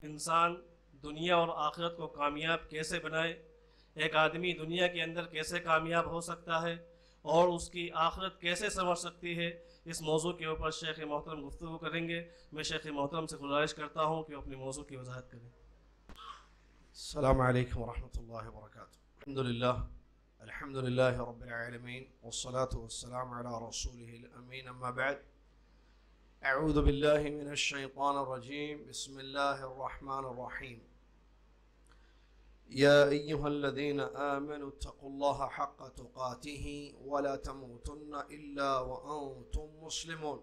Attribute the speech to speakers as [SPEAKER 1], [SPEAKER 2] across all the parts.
[SPEAKER 1] انسان دنیا اور آخرت کو کامیاب کیسے بنائے، ایک آدمی دنیا کے اندر کیسے کامیاب ہو سکتا ہے اور اس کی آخرت کیسے سنور سکتی ہے، اس موضوع کے اوپر شیخ محترم گفتگو کریں گے۔ میں شیخ محترم سے گزارش کرتا ہوں کہ اپنے موضوع کی وضاحت کریں۔
[SPEAKER 2] السلام علیکم ورحمۃ اللہ وبرکاتہ۔ الحمد للہ رب العالمین والصلاة والسلام علی رسولہ الامین، اما بعد، اعوذ باللہ من الشیطان الرجیم، بسم اللہ الرحمن الرحیم۔ یا ایہا الذین آمنوا اتقوا اللہ حق تقاتہ ولا تموتن الا وانتم مسلمون۔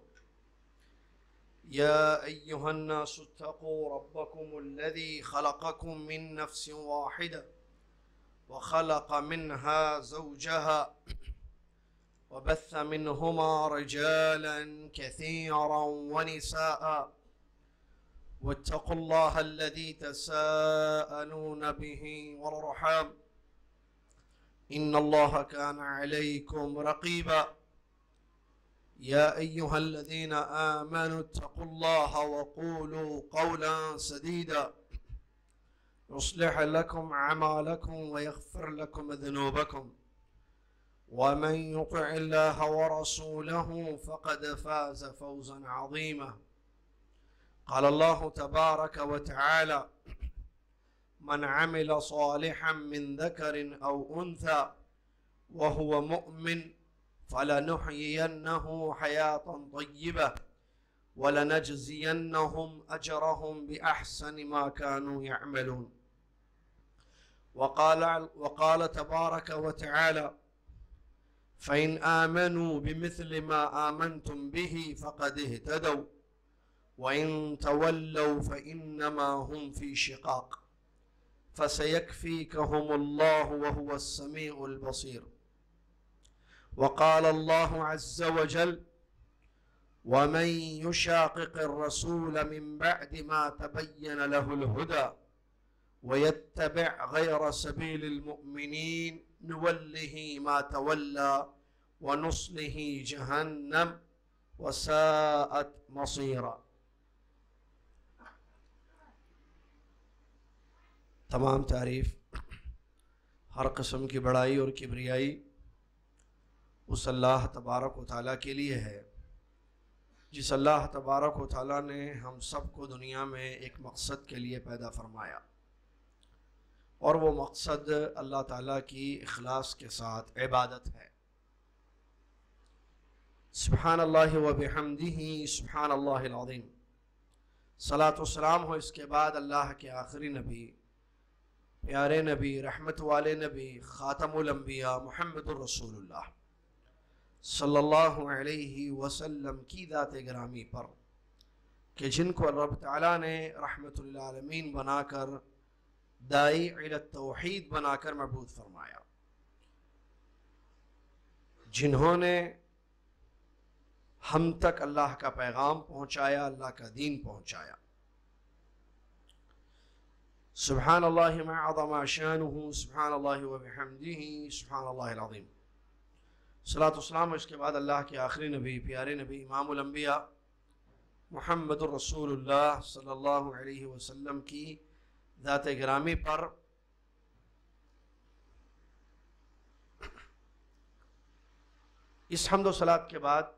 [SPEAKER 2] يا أيها الناس اتقوا ربكم الذي خلقكم من نفس واحدة وخلق منها زوجها وبث منهما رجالا كثيرا ونساء واتقوا الله الذي تساءلون به والأرحام إن الله كان عليكم رقيبا۔ يا أيها الذين آمنوا اتقوا الله وقولوا قولا سديدا يصلح لكم أعمالكم ويغفر لكم ذنوبكم ومن يطع الله ورسوله فقد فاز فوزا عظيما۔ قال الله تبارك وتعالى: من عمل صالحا من ذكر أو أنثى وهو مؤمن فلنحيينه حياة طيبة ولنجزينهم أجرهم بأحسن ما كانوا يعملون۔ وقال تبارك وتعالى: فإن آمنوا بمثل ما آمنتم به فقد اهتدوا وإن تولوا فإنما هم في شقاق فسيكفيكهم الله وهو السميع البصير۔ وقال الله عز وجل: ومن يشاقق الرسول من بعد ما تبين له الهدى ويتبع غير سبيل المؤمنين نوله ما تولى ونصله جهنم وساءت مصيرا۔ تمام تعریف، ہر قسم کی بڑائی اور کبریائی اس اللہ تبارک و تعالیٰ کے لیے ہے، جس اللہ تبارک و تعالیٰ نے ہم سب کو دنیا میں ایک مقصد کے لیے پیدا فرمایا، اور وہ مقصد اللہ تعالیٰ کی اخلاص کے ساتھ عبادت ہے۔ سبحان اللہ و بحمدہ سبحان اللہ العظیم۔ صلاۃ و سلام ہو اس کے بعد اللہ کے آخری نبی، پیارے نبی، رحمت والے نبی، خاتم الانبیاء محمد الرسول اللہ صلی اللہ علیہ وسلم کی ذات گرامی پر، کہ جن کو رب تعالیٰ نے رحمت للعالمین بنا کر، داعی الی التوحید بنا کر مبعوث فرمایا، جنہوں نے ہم تک اللہ کا پیغام پہنچایا، اللہ کا دین پہنچایا۔ سبحان اللہ ما عظم شانہ، سبحان اللہ و بحمدہ سبحان اللہ العظیم۔ صلاۃ و سلام اس کے بعد اللہ کے آخری نبی، پیارے نبی، امام الانبیاء محمد الرسول اللہ صلی اللہ علیہ وسلم کی ذات گرامی پر۔ اس حمد و صلاۃ کے بعد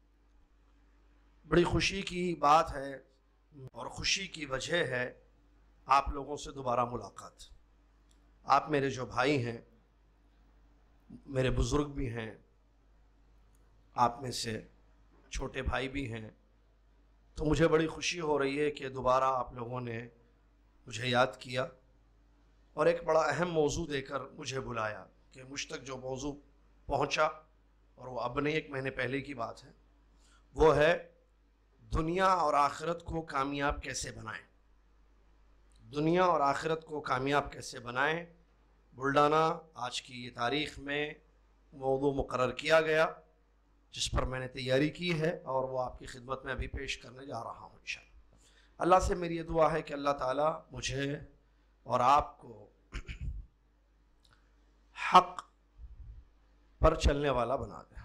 [SPEAKER 2] بڑی خوشی کی بات ہے اور خوشی کی وجہ ہے آپ لوگوں سے دوبارہ ملاقات۔ آپ میرے جو بھائی ہیں، میرے بزرگ بھی ہیں، آپ میں سے چھوٹے بھائی بھی ہیں، تو مجھے بڑی خوشی ہو رہی ہے کہ دوبارہ آپ لوگوں نے مجھے یاد کیا اور ایک بڑا اہم موضوع دے کر مجھے بلایا، کہ مجھ تک جو موضوع پہنچا، اور وہ اب نہیں، ایک مہینے پہلے کی بات ہے، وہ ہے دنیا اور آخرت کو کامیاب کیسے بنائیں۔ دنیا اور آخرت کو کامیاب کیسے بنائیں، بلڈانا آج کی یہ تاریخ میں موضوع مقرر کیا گیا، جس پر میں نے تیاری کی ہے اور وہ آپ کی خدمت میں ابھی پیش کرنے جا رہا ہوں انشاءاللہ۔ اللہ سے میری یہ دعا ہے کہ اللہ تعالیٰ مجھے اور آپ کو حق پر چلنے والا بنا دے،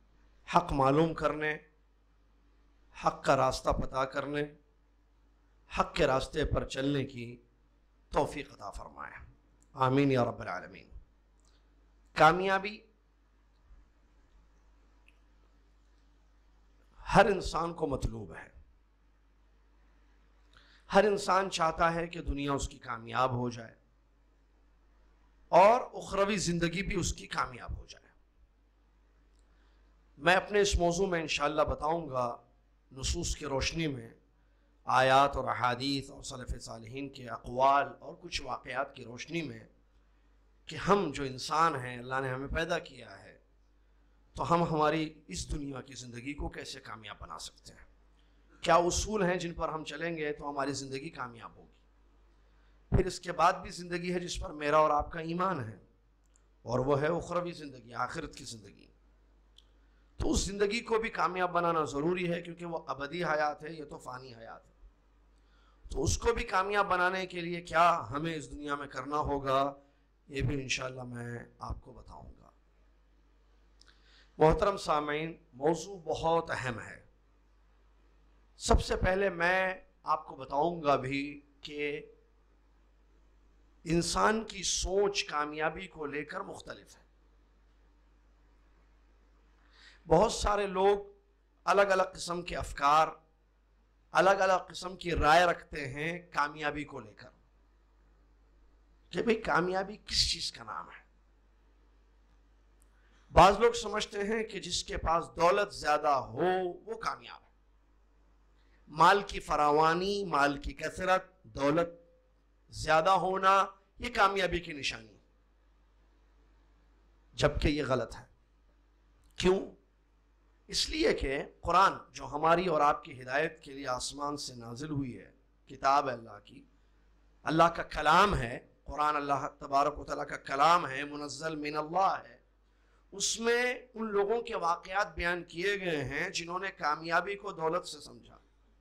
[SPEAKER 2] حق معلوم کرنے، حق کا راستہ پتا کرنے، حق کے راستے پر چلنے کی توفیق عطا فرمائے، آمین یا رب العالمین۔ کامیابی ہر انسان کو مطلوب ہے، ہر انسان چاہتا ہے کہ دنیا اس کی کامیاب ہو جائے اور اخروی زندگی بھی اس کی کامیاب ہو جائے۔ میں اپنے اس موضوع میں انشاءاللہ بتاؤں گا نصوص کی روشنی میں، آیات اور احادیث اور سلف صالحین کے اقوال اور کچھ واقعات کی روشنی میں، کہ ہم جو انسان ہیں، اللہ نے ہمیں پیدا کیا ہے، تو ہم ہماری اس دنیا کی زندگی کو کیسے کامیاب بنا سکتے ہیں، کیا اصول ہیں جن پر ہم چلیں گے تو ہماری زندگی کامیاب ہوگی۔ پھر اس کے بعد بھی زندگی ہے جس پر میرا اور آپ کا ایمان ہے، اور وہ ہے اخروی زندگی، آخرت کی زندگی۔ تو اس زندگی کو بھی کامیاب بنانا ضروری ہے، کیونکہ وہ ابدی حیات ہے، یہ تو فانی حیات ہے۔ تو اس کو بھی کامیاب بنانے کے لیے کیا ہمیں اس دنیا میں کرنا ہوگا، یہ بھی انشاءاللہ میں آپ کو بتاؤں گا۔ محترم سامعین، موضوع بہت اہم ہے۔ سب سے پہلے میں آپ کو بتاؤں گا بھی کہ انسان کی سوچ کامیابی کو لے کر مختلف ہے۔ بہت سارے لوگ الگ الگ قسم کے افکار، الگ الگ قسم کی رائے رکھتے ہیں کامیابی کو لے کر، کہ بھئی کامیابی کس چیز کا نام ہے۔ بعض لوگ سمجھتے ہیں کہ جس کے پاس دولت زیادہ ہو وہ کامیاب ہے، مال کی فراوانی، مال کی کثرت، دولت زیادہ ہونا یہ کامیابی کی نشانی ہے، جبکہ یہ غلط ہے۔ کیوں؟ اس لیے کہ قرآن جو ہماری اور آپ کی ہدایت کے لیے آسمان سے نازل ہوئی ہے، کتاب ہے اللہ کی، اللہ کا کلام ہے، قرآن اللہ تبارک و تعالیٰ کا کلام ہے، منزل من اللہ ہے، اس میں ان لوگوں کے واقعات بیان کیے گئے ہیں جنہوں نے کامیابی کو دولت سے سمجھا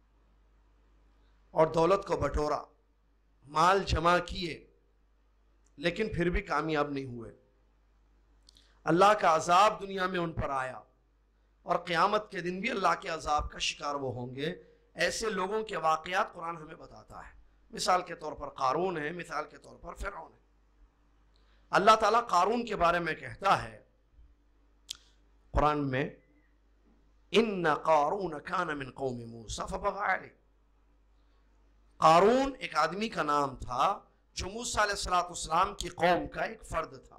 [SPEAKER 2] اور دولت کو بٹورا، مال جمع کیے، لیکن پھر بھی کامیاب نہیں ہوئے۔ اللہ کا عذاب دنیا میں ان پر آیا، اور قیامت کے دن بھی اللہ کے عذاب کا شکار وہ ہوں گے۔ ایسے لوگوں کے واقعات قرآن ہمیں بتاتا ہے۔ مثال کے طور پر قارون ہے، مثال کے طور پر فرعون ہے۔ اللہ تعالیٰ قارون کے بارے میں کہتا ہے قرآن میں، إِنَّ قَارُونَ كَانَ مِن قَوْمِ مُوسَىٰ فَبَغَىٰ عَلَيْهِ۔ قارون ایک آدمی کا نام تھا جو موسیٰ علیہ السلام کی قوم کا ایک فرد تھا۔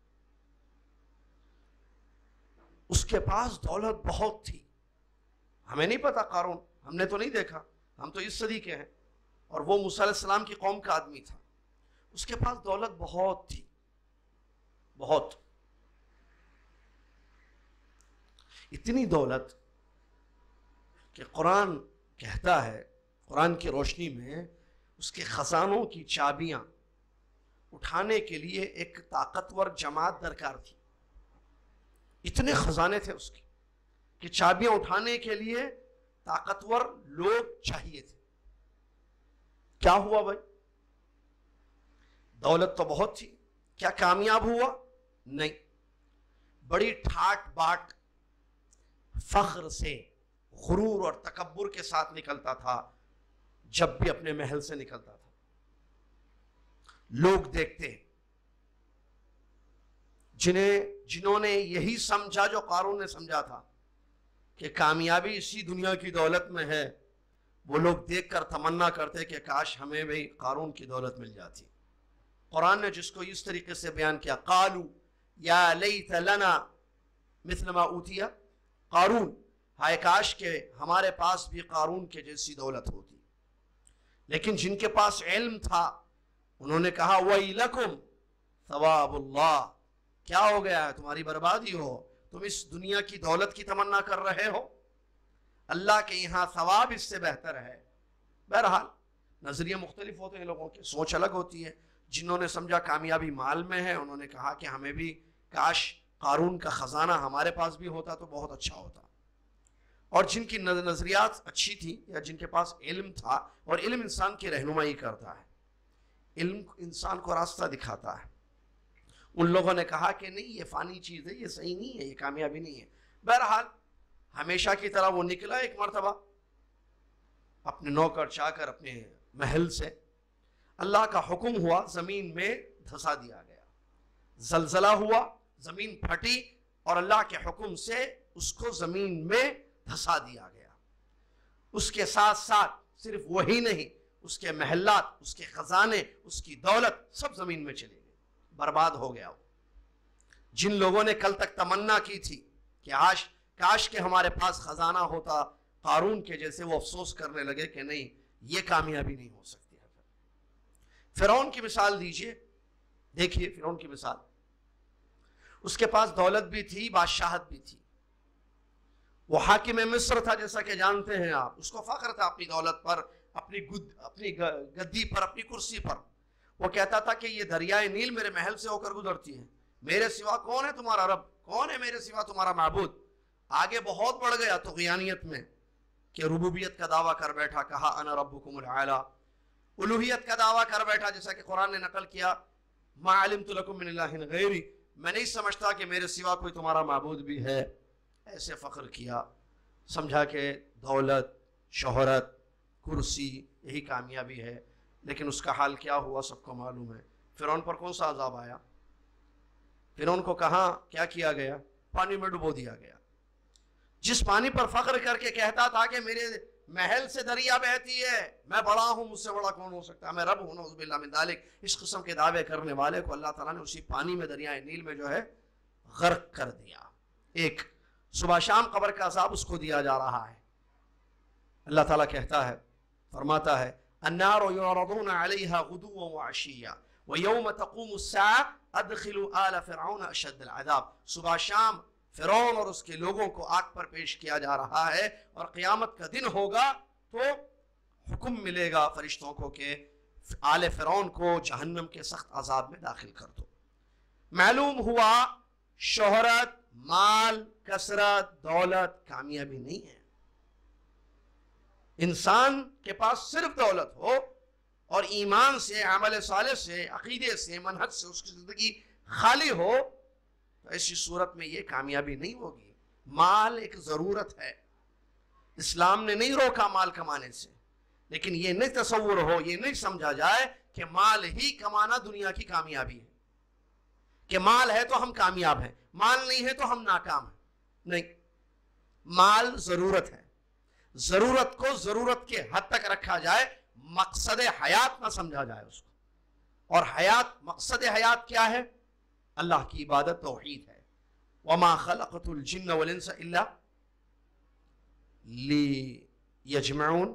[SPEAKER 2] اس کے پاس دولت بہت تھی، ہمیں نہیں پتا قارون، ہم نے تو نہیں دیکھا، ہم تو اس صدی کے ہیں، اور وہ موسیٰ علیہ السلام کی قوم کا آدمی تھا۔ اس کے پاس دولت بہت تھی، بہت، اتنی دولت کہ قرآن کہتا ہے، قرآن کی روشنی میں اس کے خزانوں کی چابیاں اٹھانے کے لیے ایک طاقتور جماعت درکار تھی۔ اتنے خزانے تھے اس کے کہ چابیاں اٹھانے کے لیے طاقتور لوگ چاہیے تھے۔ کیا ہوا بھائی؟ دولت تو بہت تھی، کیا کامیاب ہوا؟ نہیں، بڑی ٹھاٹ باٹ، فخر سے، غرور اور تکبر کے ساتھ نکلتا تھا۔ جب بھی اپنے محل سے نکلتا تھا لوگ دیکھتے، جنہوں نے یہی سمجھا جو قارون نے سمجھا تھا کہ کامیابی اسی دنیا کی دولت میں ہے، وہ لوگ دیکھ کر تمنا کرتے کہ کاش ہمیں بھی قارون کی دولت مل جاتی۔ قرآن نے جس کو اس طریقے سے بیان کیا، قالوا یا لیت لنا مثل ما اوتی قارون، ہائے کاش کہ ہمارے پاس بھی قارون کے جیسی دولت ہوتی۔ لیکن جن کے پاس علم تھا انہوں نے کہا وَيْلَكُمْ ثواب اللہ، کیا ہو گیا ہے، تمہاری بربادی ہو، تم اس دنیا کی دولت کی تمنا کر رہے ہو، اللہ کے یہاں ثواب اس سے بہتر ہے۔ بہرحال نظریے مختلف ہوتے ہیں، لوگوں کی سوچ الگ ہوتی ہے۔ جنہوں نے سمجھا کامیابی مال میں ہے، انہوں نے کہا کہ ہمیں بھی کاش قارون کا خزانہ ہمارے پاس بھی ہوتا تو بہت اچھا ہوتا۔ اور جن کی نظریات اچھی تھی یا جن کے پاس علم تھا، اور علم انسان کی رہنمائی کرتا ہے، علم انسان کو راستہ دکھاتا ہے، ان لوگوں نے کہا کہ نہیں یہ فانی چیز ہے، یہ صحیح نہیں ہے، یہ کامیابی نہیں ہے۔ بہرحال ہمیشہ کی طرح وہ نکلا ایک مرتبہ، اپنے نوکر چاکر، اپنے محل سے، اللہ کا حکم ہوا زمین میں دھسا دیا گیا، زلزلہ ہوا، زمین پھٹی اور اللہ کے حکم سے اس کو زمین میں دھسا دیا گیا۔ اس کے ساتھ ساتھ صرف وہی نہیں، اس کے محلات، اس کے خزانے، اس کی دولت سب زمین میں چلی گئی، برباد ہو گیا۔ جن لوگوں نے کل تک تمنا کی تھی کہ کاش کہ ہمارے پاس خزانہ ہوتا قارون کے جیسے، وہ افسوس کرنے لگے کہ نہیں، یہ کامیابی نہیں ہو سکتی ہے۔ فرعون کی مثال دیجئے، دیکھیے فرعون کی مثال، اس کے پاس دولت بھی تھی، بادشاہت بھی تھی، وہ حاکم مصر تھا جیسا کہ جانتے ہیں آپ، اس کو فخر تھا اپنی دولت پر، اپنی گدی پر، اپنی کرسی پر۔ وہ کہتا تھا کہ یہ دریائے نیل میرے محل سے ہو کر گزرتی ہے، میرے سوا کون ہے تمہارا رب، کون ہے میرے سوا تمہارا معبود۔ آگے بہت بڑھ گیا طغیانیت میں کہ ربوبیت کا دعویٰ کر بیٹھا، کہا انا ربکم الاعلی، الوہیت کا دعویٰ کر بیٹھا جیسا کہ قرآن نے نقل کیا، ما علمت لکم من الہ غیری، میں نہیں سمجھتا کہ میرے سوا کوئی تمہارا معبود بھی ہے۔ ایسے فخر کیا، سمجھا کہ دولت، شہرت، کرسی یہی کامیابی ہے۔ لیکن اس کا حال کیا ہوا سب کو معلوم ہے۔ فرعون پر کون سا عذاب آیا؟ فرعون کو کہاں کیا کیا گیا؟ پانی میں ڈبو دیا گیا۔ جس پانی پر فخر کر کے کہتا تھا کہ میرے محل سے دریا بہتی ہے، میں بڑا ہوں، مجھ سے بڑا کون ہو سکتا ہے، میں رب ہوں، نعوذ باللہ من ذالک، اس قسم کے دعوے کرنے والے کو اللہ تعالیٰ نے اسی پانی میں، دریائے نیل میں جو ہے غرق کر دیا۔ ایک صبح شام قبر کا عذاب اس کو دیا جا رہا ہے۔ اللہ تعالیٰ کہتا ہے، فرماتا ہے، النار يعرضون عليها غدوا وعشيا ويوم تقوم الساعة ادخلوا آل فرعون اشد العذاب۔ صبح شام فرعون اور اس کے لوگوں کو آگ پر پیش کیا جا رہا ہے، اور قیامت کا دن ہوگا تو حکم ملے گا فرشتوں کو کہ آل فرعون کو جہنم کے سخت عذاب میں داخل کر دو۔ معلوم ہوا شہرت، مال، کثرت، دولت کامیابی نہیں ہے۔ انسان کے پاس صرف دولت ہو اور ایمان سے، عمل صالح سے، عقیدے سے، منہج سے اس کی زندگی خالی ہو، تو ایسی صورت میں یہ کامیابی نہیں ہوگی۔ مال ایک ضرورت ہے، اسلام نے نہیں روکا مال کمانے سے، لیکن یہ نہیں تصور ہو، یہ نہیں سمجھا جائے کہ مال ہی کمانا دنیا کی کامیابی ہے، کہ مال ہے تو ہم کامیاب ہیں، مال نہیں ہے تو ہم ناکام ہیں۔ نہیں، مال ضرورت ہے، ضرورت کو ضرورت کے حد تک رکھا جائے، مقصد حیات نہ سمجھا جائے اس کو۔ اور حیات، مقصد حیات کیا ہے؟ اللہ کی عبادت، توحید ہے۔ وَمَا خَلَقْتُ الْجِنَّ وَالْإِنسَ إِلَّا لِيَجْمَعُونَ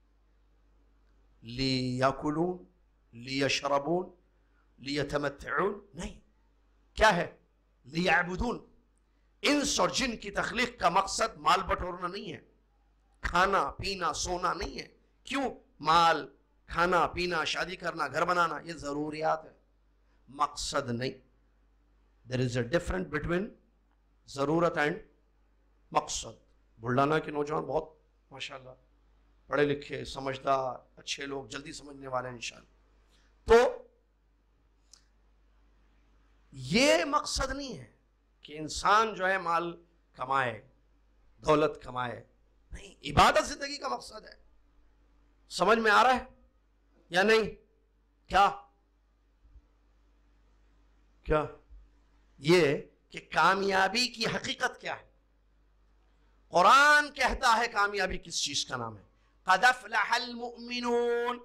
[SPEAKER 2] لِيَأْكُلُونَ لِيَشْرَبُونَ لِيَتَمَتَّعُونَ، نہیں، کیا ہے؟ لِيَعْبُدُونَ۔ انس اور جن کی تخلیق کا مقصد مال بٹورنا نہیں ہے، کھانا پینا سونا نہیں ہے۔ کیوں؟ مال، کھانا پینا، شادی کرنا، گھر بنانا، یہ ضروریات ہے، مقصد نہیں۔ There is a difference between ضرورت اینڈ مقصد۔ بلڈانا کے نوجوان بہت ماشاءاللہ پڑھے لکھے، سمجھدار، اچھے لوگ، جلدی سمجھنے والے ہیں انشاءاللہ۔ تو یہ مقصد نہیں ہے کہ انسان جو ہے مال کمائے، دولت کمائے، نہیں، عبادت زندگی کا مقصد ہے۔ سمجھ میں آ رہا ہے یا نہیں؟ کیا یہ کہ کامیابی کی حقیقت کیا ہے؟ قرآن کہتا ہے کامیابی کس چیز کا نام ہے؟ قد افلح المؤمنون،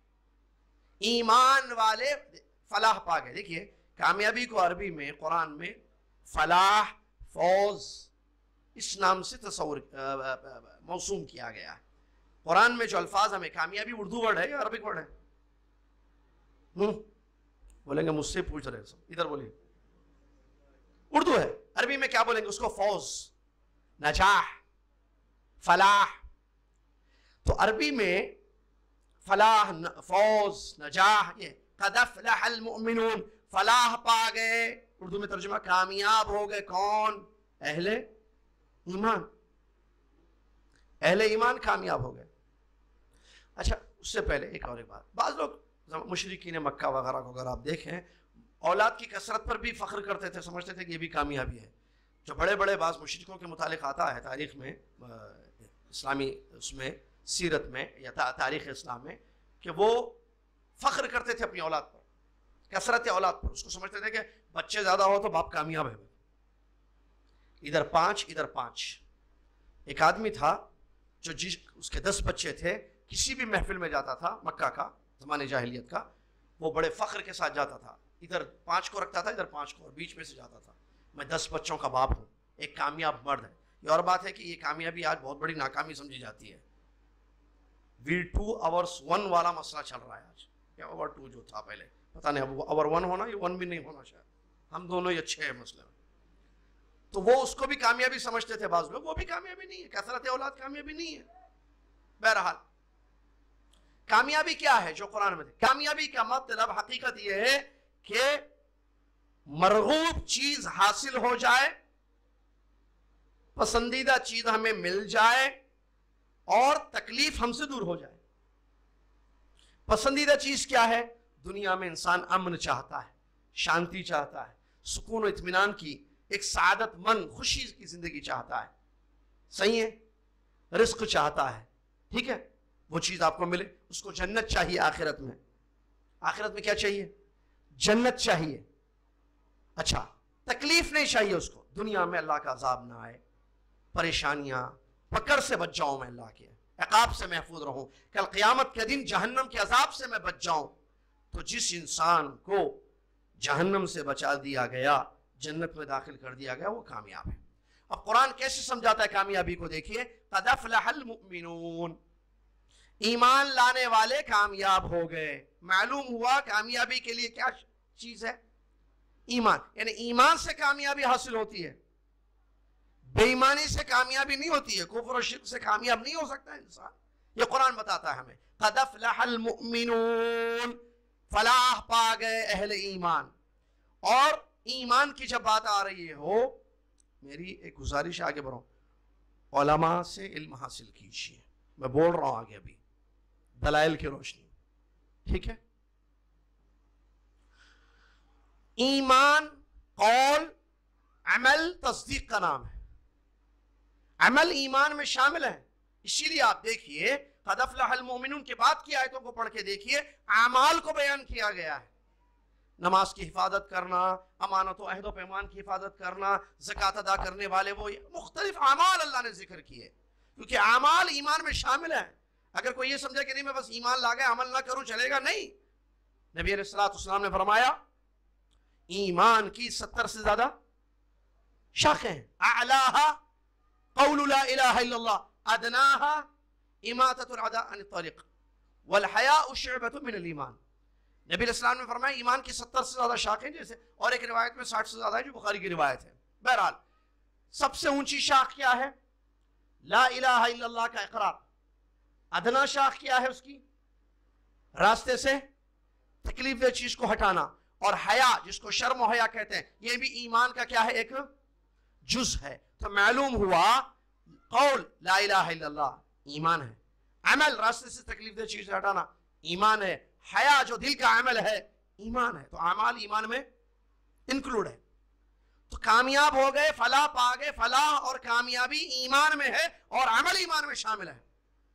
[SPEAKER 2] ایمان والے فلاح پا گئے۔ دیکھیے کامیابی کو عربی میں، قرآن میں فلاح، فوز اس نام سے تصور موسوم کیا گیا ہے۔ قرآن میں جو الفاظ ہمیں کامیابی، اردو ورڈ ہے یا عربک ورڈ ہے؟ بولیں گے مجھ سے پوچھ رہے سب، ادھر بولیے۔ اردو ہے، عربی میں کیا بولیں گے اس کو؟ فوز، نجاح، فلاح۔ تو عربی میں فلاح، فوز، نجاح، یہ قد افلح المؤمنون، فلاح پا گئے۔ اردو میں ترجمہ کامیاب ہو گئے کون؟ اہل ایمان، اہل ایمان کامیاب ہو گئے۔ اچھا، اس سے پہلے ایک اور بات، بعض لوگ مشرکین مکہ وغیرہ کو اگر آپ دیکھیں، اولاد کی کثرت پر بھی فخر کرتے تھے، سمجھتے تھے کہ یہ بھی کامیابی ہے۔ جو بڑے بڑے بعض مشرکوں کے متعلق آتا ہے تاریخ میں، اسلامی اس میں، سیرت میں یا تاریخ اسلام میں، کہ وہ فخر کرتے تھے اپنی اولاد پر، کثرت اولاد پر. اس کو سمجھتے تھے کہ بچے زیادہ ہو تو باپ کامیاب ہے. ادھر 5 ادھر 5. ایک آدمی تھا جو اس کے 10 بچے تھے، کسی بھی محفل میں جاتا تھا مکہ کا زمانے جاہلیت کا، وہ بڑے فخر کے ساتھ جاتا تھا. ادھر 5 کو رکھتا تھا، ادھر 5 کو، اور بیچ میں سے جاتا تھا. میں 10 بچوں کا باپ ہوں، ایک کامیاب مرد ہے. یہ اور بات ہے کہ یہ کامیابی آج بہت بڑی ناکامی سمجھی جاتی ہے. وی 2 hours 1 والا مسئلہ چل رہا ہے آج، یا اوور 2 جو تھا پہلے، پتہ نہیں اب اوور 1 ہونا یا 1 بھی نہیں ہونا. شاید ہم دونوں ہی اچھے ہیں مسئلے میں. تو وہ اس کو بھی کامیابی سمجھتے تھے بعض لوگ. وہ بھی کامیابی نہیں ہے، کثرت اولاد کامیابی نہیں ہے. بہرحال کامیابی کیا ہے جو قرآن میں تھی؟ کامیابی کا مطلب حقیقت یہ ہے کہ مرغوب چیز حاصل ہو جائے، پسندیدہ چیز ہمیں مل جائے، اور تکلیف ہم سے دور ہو جائے. پسندیدہ چیز کیا ہے؟ دنیا میں انسان امن چاہتا ہے، شانتی چاہتا ہے، سکون و اطمینان کی ایک سعادت مند خوشی کی زندگی چاہتا ہے. صحیح ہے؟ رزق چاہتا ہے. ٹھیک ہے، وہ چیز آپ کو ملے. اس کو جنت چاہیے. آخرت میں کیا چاہیے؟ جنت چاہیے. اچھا، تکلیف نہیں چاہیے اس کو. دنیا میں اللہ کا عذاب نہ آئے، پریشانیاں، پکڑ سے بچ جاؤں، میں اللہ کے عقاب سے محفوظ رہوں، کل قیامت کے دن جہنم کے عذاب سے میں بچ جاؤں. تو جس انسان کو جہنم سے بچا دیا گیا، جنت میں داخل کر دیا گیا، وہ کامیاب ہے. اب قرآن کیسے سمجھاتا ہے کامیابی کو؟ دیکھیے، قد افلح المؤمنون، ایمان لانے والے کامیاب ہو گئے. معلوم ہوا کامیابی کے لیے کیا چیز ہے؟ ایمان. یعنی ایمان سے کامیابی حاصل ہوتی ہے، بے ایمانی سے کامیابی نہیں ہوتی ہے. کفر و شرک سے کامیاب نہیں ہو سکتا انسان. یہ قرآن بتاتا ہے ہمیں. قد افلح المؤمنون، فلاح پا گئے اہل ایمان. اور ایمان کی جب بات آ رہی ہو، میری ایک گزارش آگے بڑھو، علماء سے علم حاصل کیجیے. میں بول رہا ہوں آگے ابھی دلائل کی روشنی. ٹھیک ہے؟ ایمان قول، عمل تصدیق کا نام ہے. عمل ایمان میں شامل ہے. اسی لیے آپ دیکھیے قد افلح المؤمنون کے بعد کی آیتوں کو پڑھ کے دیکھیے، اعمال کو بیان کیا گیا ہے. نماز کی حفاظت کرنا، امانت و عہد و پیمان کی حفاظت کرنا، زکوٰۃ ادا کرنے والے، وہ مختلف اعمال اللہ نے ذکر کیے، کیونکہ اعمال ایمان میں شامل ہیں. اگر کوئی یہ سمجھے کہ نہیں میں بس ایمان لا گیا عمل نہ کروں چلے گا، نہیں. نبی علیہ الصلوۃ والسلام نے فرمایا ایمان کی 70 سے زیادہ شاخیں ہیں. اعلاها قول لا الہ الا اللہ، ادناها اماطۃ العداء عن الطریق والحیاء شعبۃ من الایمان. نبی علیہ السلام نے فرمایا ایمان کی 70 سے زیادہ شاخیں، جیسے اور ایک روایت میں 60 سے زیادہ ہے جو بخاری کی روایت ہے. بہرحال سب سے اونچی شاخ کیا ہے؟ لا الہ الا اللہ کا اقرار. ادنا شاخ کیا ہے اس کی؟ راستے سے تکلیف دہ چیز کو ہٹانا. اور حیا، جس کو شرم و حیا کہتے ہیں، یہ بھی ایمان کا کیا ہے؟ ایک جز ہے. تو معلوم ہوا قول لا الہ الا اللہ ایمان ہے، عمل راستے سے تکلیف دہ چیز ہٹانا ایمان ہے، حیا جو دل کا عمل ہے ایمان ہے. تو اعمال ایمان میں انکلوڈ ہے. تو کامیاب ہو گئے، فلاح پا گئے. فلاح اور کامیابی ایمان میں ہے اور عمل ایمان میں شامل ہے.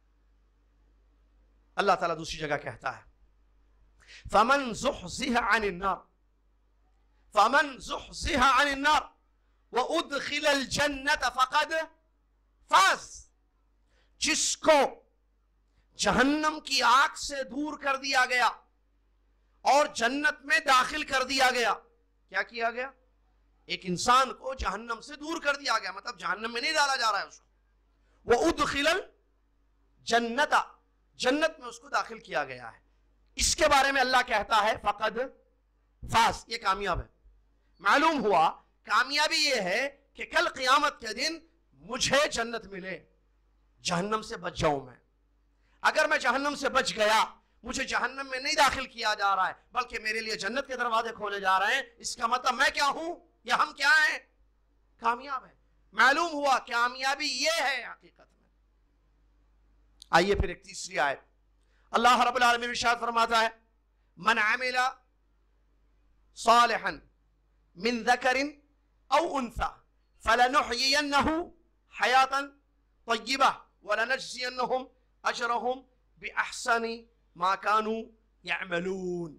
[SPEAKER 2] اللہ تعالیٰ دوسری جگہ کہتا ہے فَمَنْ زُحْزِحَ عَنِ النَّارِ فَمَنْ زُحْزِحَ عَنِ النَّارِ وَأُدْخِلَ الْجَنَّةَ فَقَدْ فَازَ. جس کو جہنم کی آگ سے دور کر دیا گیا اور جنت میں داخل کر دیا گیا. کیا کیا گیا؟ ایک انسان کو جہنم سے دور کر دیا گیا، مطلب جہنم میں نہیں ڈالا جا رہا ہے اس کو. وَأُدْخِلَ الْجَنَّةَ، جنت میں اس کو داخل کیا گیا ہے. اس کے بارے میں اللہ کہتا ہے فقد فاز، یہ کامیاب ہے. معلوم ہوا کامیابی یہ ہے کہ کل قیامت کے دن مجھے جنت ملے، جہنم سے بچ جاؤں میں. اگر میں جہنم سے بچ گیا، مجھے جہنم میں نہیں داخل کیا جا رہا ہے بلکہ میرے لیے جنت کے دروازے کھولے جا رہے ہیں، اس کا مطلب میں کیا ہوں یا ہم کیا ہیں؟ کامیاب ہے. معلوم ہوا کامیابی یہ ہے حقیقت میں. آئیے پھر ایک تیسری آیت. اللہ رب العالمین ارشاد فرماتا ہے من عمل صالحا من ذکر او انثى فلنحيينه حیاتا طیبہ ولنجزینهم اجرهم باحسن मा कानू यअमलून।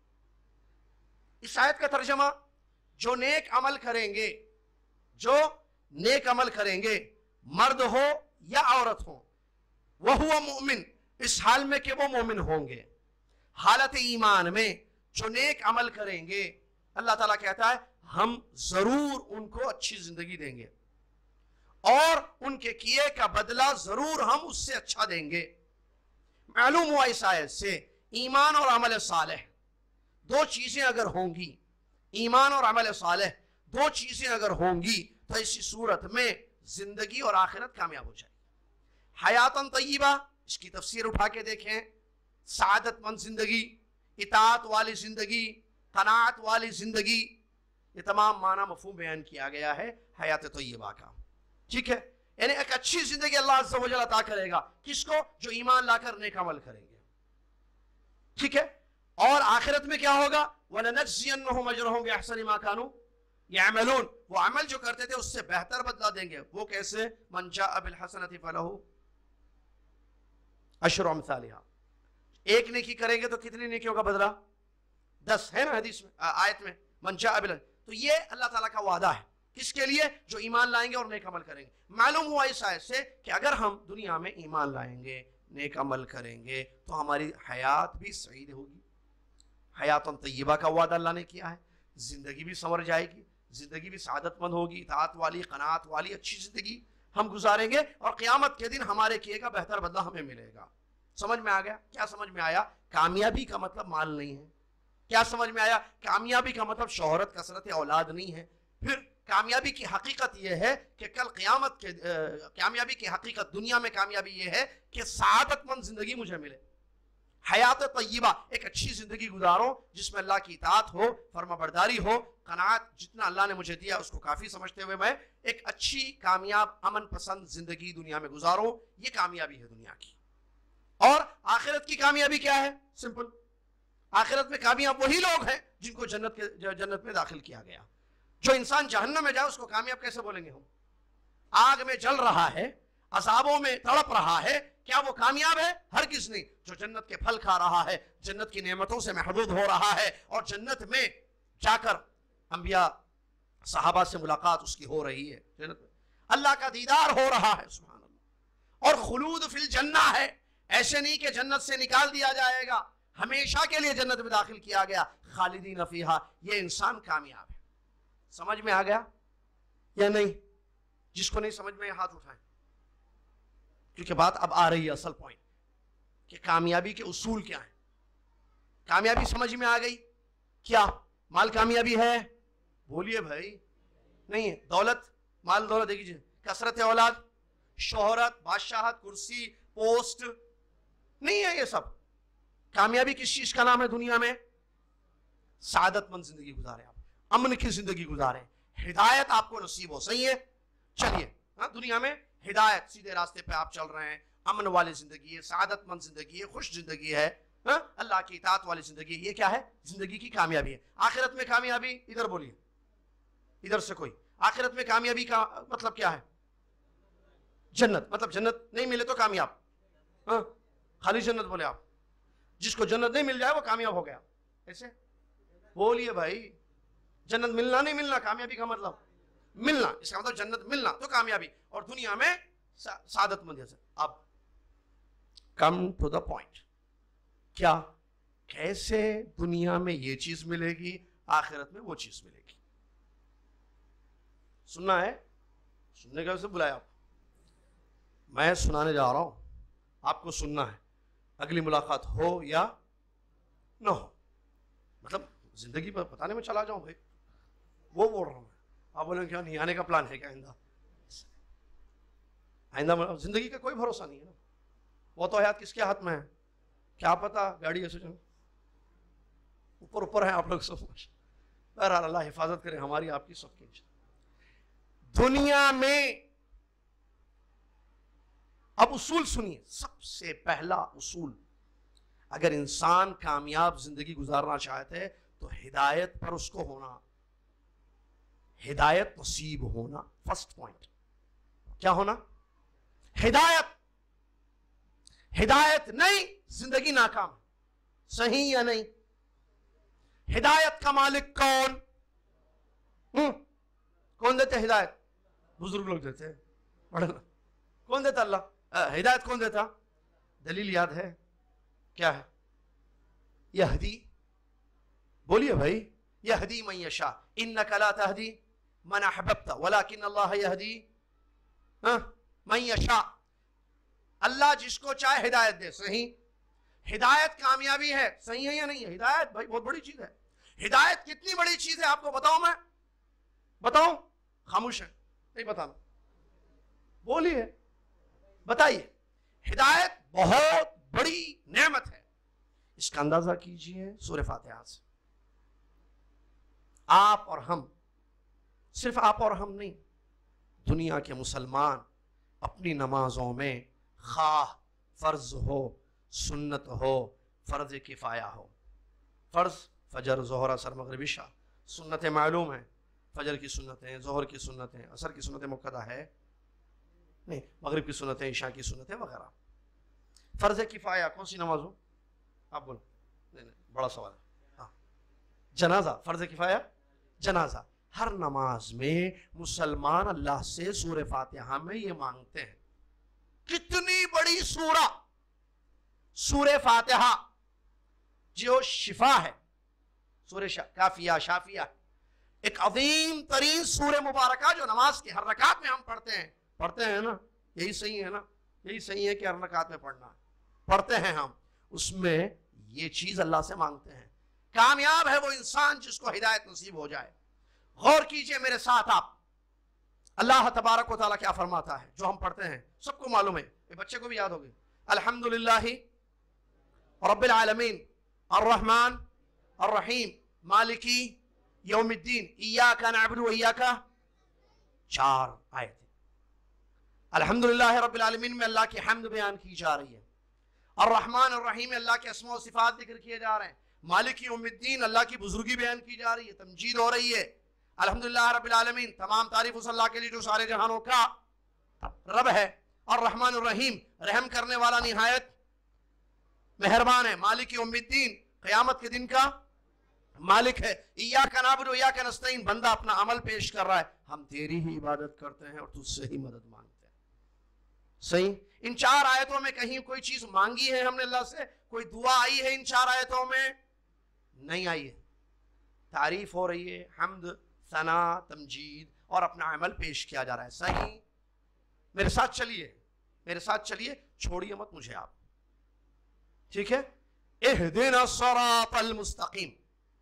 [SPEAKER 2] इस आयत का तर्जमा, जो नेक अमल करेंगे, जो नेक अमल करेंगे, मर्द हो या औरत हो, वह हुआ मोमिन, इस हाल में कि वो मोमिन होंगे। हालत ईमान में जो नेक अमल करेंगे, अल्लाह ताला कहता है हम जरूर उनको अच्छी जिंदगी देंगे और उनके किए का बदला जरूर हम उससे अच्छा देंगे। मालूम हुआ इस आयत से ईमान और अमल सालेह दो चीजें अगर होंगी, ईमान और अमल सालेह दो चीजें अगर होंगी तो इसी सूरत में जिंदगी और आखिरत कामयाब हो जाएगी। हयातन तय्यबा, इसकी तफसीर उठा के देखें, सादतमंद जिंदगी, इताअत वाली जिंदगी, कनाअत वाली जिंदगी, ये तमाम माना मफहूम बयान किया गया है हयात तय्यबा का। ठीक है, यानी एक अच्छी जिंदगी अल्लाह अज़्ज़ व जल अता करेगा किसको? जो ईमान लाकर नेक अमल करेंगे। ठीक है, और आखिरत में क्या होगा? वलनज्ज़ियन्नहुम अजरहुम बिअहसनि मा कानू यअमलून, वो अमल जो करते थे उससे बेहतर बदला देंगे। वो कैसे? मन जाअ बिल हसनति फलहु अशरु अम्सालिहा, एक नेकी करेंगे तो कितनी नेकियों का बदला? 10 है ना हदीस में, आयत में, मन जाअ बिल। तो ये अल्लाह ताला का वादा है किसके लिए? जो ईमान लाएंगे और नेक अमल करेंगे। मालूम हुआ इस आयत से कि अगर हम दुनिया में ईमान लाएंगे, नेक अमल करेंगे, तो हमारी हयात भी सईद होगी। हयातन तय्यबा का वादा अल्लाह ने किया है, जिंदगी भी संवर जाएगी, जिंदगी भी सादतमंद होगी, इताअत वाली, कनाअत वाली अच्छी जिंदगी हम गुजारेंगे और क़यामत के दिन हमारे किए का बेहतर बदला हमें मिलेगा। समझ में आ गया? क्या समझ में आया? कामयाबी का मतलब माल नहीं है। क्या समझ में आया? कामयाबी का मतलब शोहरत, कसरत, औलाद नहीं है। फिर कामयाबी की हकीकत यह है कि कल क़यामत के कामयाबी की हकीकत, दुनिया में कामयाबी यह है कि सादतमंद जिंदगी मुझे मिले। हयात तय्यबा, एक अच्छी जिंदगी गुजारो जिसमें अल्लाह की इताअत हो, फर्माबरदारी हो, कनाअत, जितना अल्लाह ने मुझे दिया उसको काफी समझते हुए मैं एक अच्छी, कामयाब, अमन पसंद जिंदगी दुनिया में गुजारूं। ये कामयाबी है दुनिया की। और आखिरत की कामयाबी क्या है? सिंपल, आखिरत में कामयाब वही लोग हैं जिनको जन्नत में दाखिल किया गया। जो इंसान जहन्नम में जाए उसको कामयाब कैसे बोलेंगे हम? आग में जल रहा है, अज़ाबों में तड़प रहा है, क्या वो कामयाब है? हरगिज़ नहीं। जो जन्नत के फल खा रहा है, जन्नत की नेमतों से महबूब हो रहा है और जन्नत में जाकर अंबिया सहाबा से मुलाकात उसकी हो रही है, जन्नत में अल्लाह का दीदार हो रहा है, सुभान अल्लाह, और खुलूद फिल जन्ना है। ऐसे नहीं कि जन्नत से निकाल दिया जाएगा, हमेशा के लिए जन्नत में दाखिल किया गया, खालिदीन फीहा। ये इंसान कामयाब है। समझ में आ गया या नहीं? जिसको नहीं समझ में हाथ उठाएं, क्योंकि बात अब आ रही है असल पॉइंट कि कामयाबी के उसूल क्या है। कामयाबी समझ में आ गई? क्या माल कामयाबी है? बोलिए भाई। नहीं है। दौलत, माल दौलत देखिए, कसरत औलाद, शोहरत, बादशाहत, कुर्सी, पोस्ट नहीं है। ये सब कामयाबी किस चीज का नाम है दुनिया में? सादतमंद जिंदगी गुजारे, आप अमन की जिंदगी गुजारे, हिदायत आपको नसीब हो। सही है? चलिए, हाँ, दुनिया में हिदायत, सीधे रास्ते पे आप चल रहे हैं, अमन वाली जिंदगी है, सादतमंद जिंदगी है, खुश जिंदगी है, हाँ? अल्लाह की इताअत वाली जिंदगी है। ये क्या है? जिंदगी की कामयाबी है। आखिरत में कामयाबी, इधर बोलिए, इधर से कोई। आखिरत में कामयाबी का मतलब क्या है? जन्नत। मतलब जन्नत नहीं मिले तो कामयाब, हाँ? खाली जन्नत बोले आप? जिसको जन्नत नहीं मिल जाए वो कामयाब हो गया, ऐसे बोलिए भाई। जन्नत मिलना नहीं मिलना कामयाबी का मतलब मिलना, इसका मतलब जन्नत मिलना तो कामयाबी, और दुनिया में सादतमंद। अब कम टू द पॉइंट, क्या कैसे दुनिया में ये चीज मिलेगी, आखिरत में वो चीज मिलेगी? सुनना है? सुनने का वैसे बुलाया आप, मैं सुनाने जा रहा हूं, आपको सुनना है। अगली मुलाकात हो या ना हो, मतलब जिंदगी पर बताने में चला जाऊं भाई, वो बोल रहा हूं मैं। आप बोलेंगे क्या नहीं आने का प्लान है क्या आइंदा? आइंदा जिंदगी का कोई भरोसा नहीं है ना। वो तो हयात किसके हाथ में है? क्या पता गाड़ी ऐसे चल, ऊपर ऊपर है आप लोग सब। बहरहाल अल्लाह हिफाजत करे हमारी, आपकी, सबकी। दुनिया में अब उसूल सुनिए। सबसे पहला उसूल, अगर इंसान कामयाब जिंदगी गुजारना चाहते हैं तो हिदायत पर उसको होना, हिदायत नसीब होना। फर्स्ट पॉइंट क्या होना? हिदायत। ہدایت نہیں زندگی ناکام. صحیح یا نہیں؟ ہدایت کا مالک کون؟ کون دیتے ہدایت؟ بزرگ لوگ دیتے ہیں. کون دیتا؟ اللہ. ہدایت کون دیتا؟ دلیل یاد ہے کیا ہے؟ یہدی. بولیے بھائی. یہدی من یشاء انک لا تہدی من احببت ولکن اللہ یہدی من یشاء. اللہ جس کو چاہے ہدایت دے. صحیح. ہدایت کامیابی ہے. صحیح ہے یا نہیں ہے؟ ہدایت بھائی بہت بڑی چیز ہے. ہدایت کتنی بڑی چیز ہے آپ کو بتاؤں میں؟ بتاؤں؟ خاموش ہے نہیں بتانا. بولیے بتائیے. ہدایت بہت بڑی نعمت ہے. اس کا اندازہ کیجئے سورہ فاتحہ سے. آپ اور ہم, صرف آپ اور ہم نہیں, دنیا کے مسلمان اپنی نمازوں میں خواہ فرض ہو, سنت ہو, فرض کفایہ ہو. فرض فجر, ظہر, عصر, مغرب, عشاء. سنتیں معلوم ہیں, فجر کی سنتیں, ظہر کی سنتیں, عصر کی سنتیں مقتدہ ہے نہیں, مغرب کی سنتیں, عشاء کی سنتیں وغیرہ. فرض کفایہ کون سی نماز ہو؟ آپ بولو. نہیں بڑا سوال ہے. ہاں, جنازہ فرض کفایہ. جنازہ. ہر نماز میں مسلمان اللہ سے سورہ فاتحہ میں یہ مانگتے ہیں. کتنی بڑی سورہ سورہ فاتحہ, جو شفا ہے. سورہ کافیہ, شافیہ, ایک عظیم ترین سورہ مبارکہ جو نماز کی ہر رکعت میں ہم پڑھتے ہیں نا. یہی صحیح ہے نا؟ یہی صحیح ہے کہ ہر رکعت میں پڑھنا ہے. پڑھتے ہیں ہم. اس میں یہ چیز اللہ سے مانگتے ہیں. کامیاب ہے وہ انسان جس کو ہدایت نصیب ہو جائے. غور کیجئے میرے ساتھ آپ. اللہ تبارک و تعالیٰ کیا فرماتا ہے جو ہم پڑھتے ہیں, سب کو معلوم ہے, یہ بچے کو بھی یاد ہوگی. الحمدللہ رب العالمین الرحمن الرحیم مالکی یوم الدین ایاک نعبد و ایاک. 4 آیتیں. الحمدللہ رب العالمین میں اللہ کی حمد بیان کی جا رہی ہے. الرحمن الرحیم میں اللہ کے اسماء و صفات ذکر کیے جا رہے ہیں. مالک یوم الدین اللہ کی بزرگی بیان کی جا رہی ہے, تمجید ہو رہی ہے. الحمدللہ رب العالمین تمام تعریف اس اللہ کے لیے جو سارے جہانوں کا رب ہے. الرحمن الرحیم رحم کرنے والا نہایت مہربان ہے. مالک یوم الدین قیامت کے دن کا مالک ہے. ایاک نعبد و ایاک نستعین بندہ اپنا عمل پیش کر رہا ہے, ہم تیری ہی عبادت کرتے ہیں اور تجھ سے ہی مدد مانگتے ہیں. صحیح. ان 4 آیتوں میں کہیں کوئی چیز مانگی ہے ہم نے اللہ سے؟ کوئی دعا آئی ہے ان 4 آیتوں میں؟ نہیں آئی ہے. تعریف ہو رہی ہے, حمد, ثنا, تمجید, اور اپنا عمل پیش کیا جا رہا ہے. صحیح. میرے ساتھ چلیے, میرے ساتھ چلیے, چھوڑیے مت مجھے آپ. ٹھیک ہے. اہدنا الصراط المستقیم,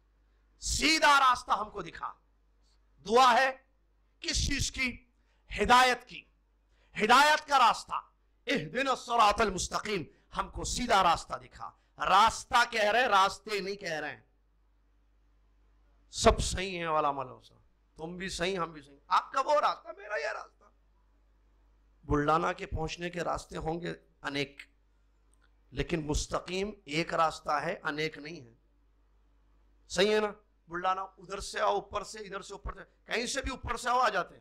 [SPEAKER 2] سیدھا راستہ ہم کو دکھا. دعا ہے کس چیز کی؟ ہدایت کی. ہدایت کا راستہ. اہدنا الصراط المستقیم, ہم کو سیدھا راستہ دکھا. راستہ کہہ رہے, راستے نہیں کہہ رہے ہیں. سب صحیح ہیں والا ملو سا, تم بھی صحیح, ہم بھی صحیح. آپ کا وہ راستہ, میرا یہ راستہ. بلڈانا کے پہنچنے کے راستے ہوں گے انیک, لیکن مستقیم ایک راستہ ہے, انیک نہیں ہے. صحیح ہے نا؟ بلڈانا ادھر سے آؤ اوپر سے, ادھر سے اوپر سے, کہیں سے بھی اوپر سے آؤ آ جاتے ہیں.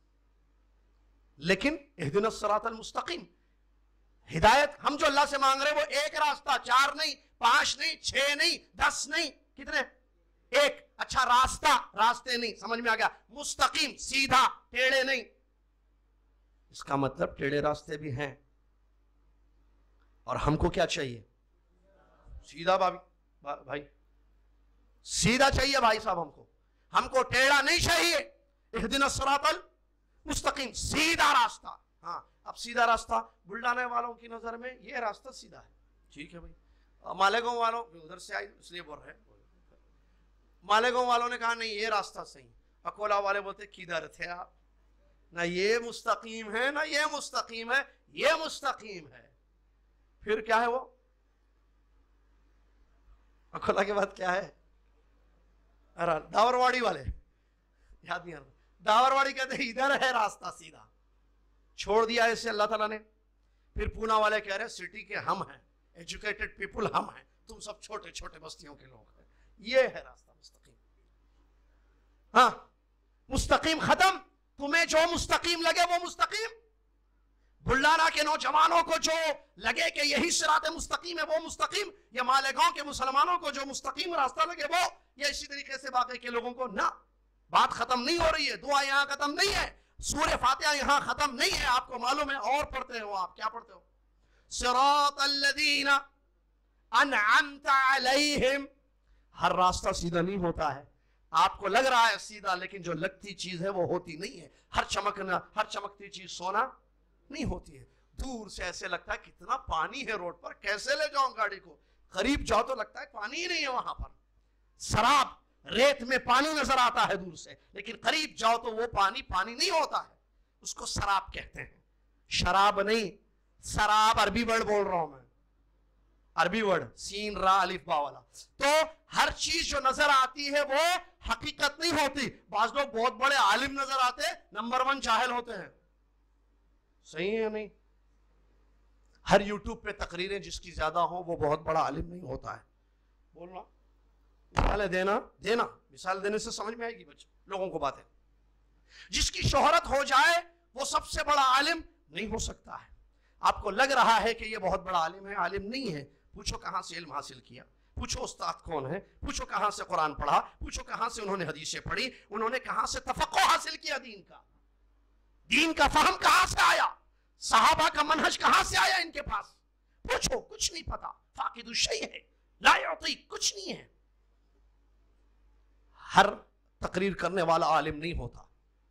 [SPEAKER 2] لیکن اہدنا الصراط المستقیم, ہدایت ہم جو اللہ سے مانگ رہے ہیں وہ ایک راستہ, 4 نہیں, 5 نہیں, 6 نہیں, 10 نہیں, کتنے؟ ایک. اچھا راستہ, راستے نہیں, سمجھ میں آ گیا. مستقیم, سیدھا, ٹیڑھے نہیں. اس کا مطلب ٹیڑھے راستے بھی ہیں, اور ہم کو کیا چاہیے؟ سیدھا. بھائی سیدھا چاہیے بھائی صاحب ہم کو ٹیڑھا نہیں چاہیے. اہدنا الصراط المستقیم, سیدھا راستہ. ہاں, اب سیدھا راستہ بلڈانے والوں کی نظر میں یہ راستہ سیدھا ہے. ٹھیک ہے بھائی. مالیگاؤں والوں ادھر سے آئی اس لیے بول رہے ہیں. مالیگاؤں والوں نے کہا نہیں یہ راستہ صحیح. اکولا والے بولتے کدھر تھے آپ؟ نہ یہ مستقیم ہے, نہ یہ مستقیم ہے, یہ مستقیم ہے. پھر کیا ہے وہ؟ اکولا کے بعد کیا ہے؟ داورواڑی والے, یاد نہیں آ رہا. داورواڑی کہتے ہیں ادھر ہے راستہ سیدھا. چھوڑ دیا اسے اللہ تعالیٰ نے. پھر پونا والے کہہ رہے سٹی کے ہم ہیں, ایجوکیٹڈ پیپل ہم ہیں, تم سب چھوٹے چھوٹے بستیوں کے لوگ ہیں. یہ ہے راستہ مستقیم. ہاں, مستقیم ختم. تمہیں جو مستقیم لگے وہ مستقیم. बुल्लाना के नौजवानों को जो लगे कि यही सिरात मुस्तकीम है वो मुस्तकीम, या मालेगांव के मुसलमानों को जो मुस्तकीम रास्ता लगे वो, या इसी तरीके से बाकी के लोगों को ना। बात खत्म नहीं हो रही है, दुआ यहाँ खत्म नहीं है, सूरह फातिहा यहाँ खत्म नहीं है। आपको मालूम है और पढ़ते हो, आप क्या पढ़ते हो? सिरातल्लज़ीना अनअमता अलैहिम। हर रास्ता सीधा नहीं होता है। आपको लग रहा है सीधा, लेकिन जो लगती चीज है वो होती नहीं है। हर चमकती चीज सोना नहीं होती है। दूर से ऐसे लगता है कितना पानी है रोड पर, कैसे ले जाऊं गाड़ी को। करीब जाओ तो लगता है पानी ही नहीं है वहां पर। शराब, रेत में पानी नजर आता है दूर से, लेकिन करीब जाओ तो वो पानी नहीं होता है। उसको शराब कहते हैं, शराब नहीं, शराब अरबी वर्ड बोल रहा हूं मैं, अरबी वर्ड, सीन रा अलिफ बा वाला। तो हर चीज जो नजर आती है वो हकीकत नहीं होती। बाज लोग बहुत बड़े आलिम नजर आते, नंबर 1 जाहिल होते हैं। सही है या नहीं? हर यूट्यूब पे तकरीरें जिसकी ज्यादा हो वो बहुत बड़ा आलिम नहीं होता है। बोलना, मिसाल देना मिसाल देने से समझ में आएगी बच्चे लोगों को बातें। जिसकी शोहरत हो जाए वो सबसे बड़ा आलिम नहीं हो सकता है। आपको लग रहा है कि ये बहुत बड़ा आलिम है, आलिम नहीं है। पूछो कहां से इल्म हासिल किया, पूछो उस्ताद कौन है, पूछो कहां से कुरान पढ़ा, पूछो कहां से उन्होंने हदीसें पढ़ी, उन्होंने कहां से तफक्कुह हासिल किया दीन का फहम कहां से आया, सहाबा का मनहज कहां से आया इनके पास। पूछो, कुछ नहीं पता। फाकिदु शै है, ला युती, कुछ नहीं है। हर तकरीर करने वाला आलिम नहीं होता।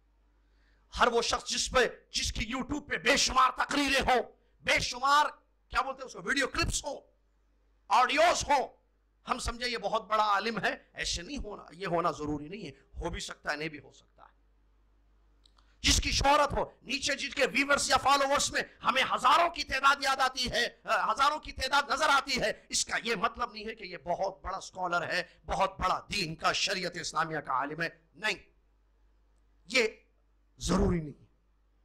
[SPEAKER 2] हर वो शख्स जिसकी यूट्यूब पे बेशुमार तकरीरें हो, बेशुमार क्या बोलते हैं उसको, वीडियो क्लिप्स हो, ऑडियोस हो, हम समझे ये बहुत बड़ा आलिम है। ऐसे नहीं होना, ये होना जरूरी नहीं है। हो भी सकता है, नहीं भी हो सकता है। जिसकी शोहरत हो, नीचे जिसके व्यूअर्स या फॉलोवर्स में हमें हजारों की तादाद याद आती है, हजारों की तादाद नजर आती है, इसका ये मतलब नहीं है कि ये बहुत बड़ा स्कॉलर है, बहुत बड़ा दीन का, शरीयत इस्लामिया का आलिम है। नहीं, ये जरूरी नहीं है।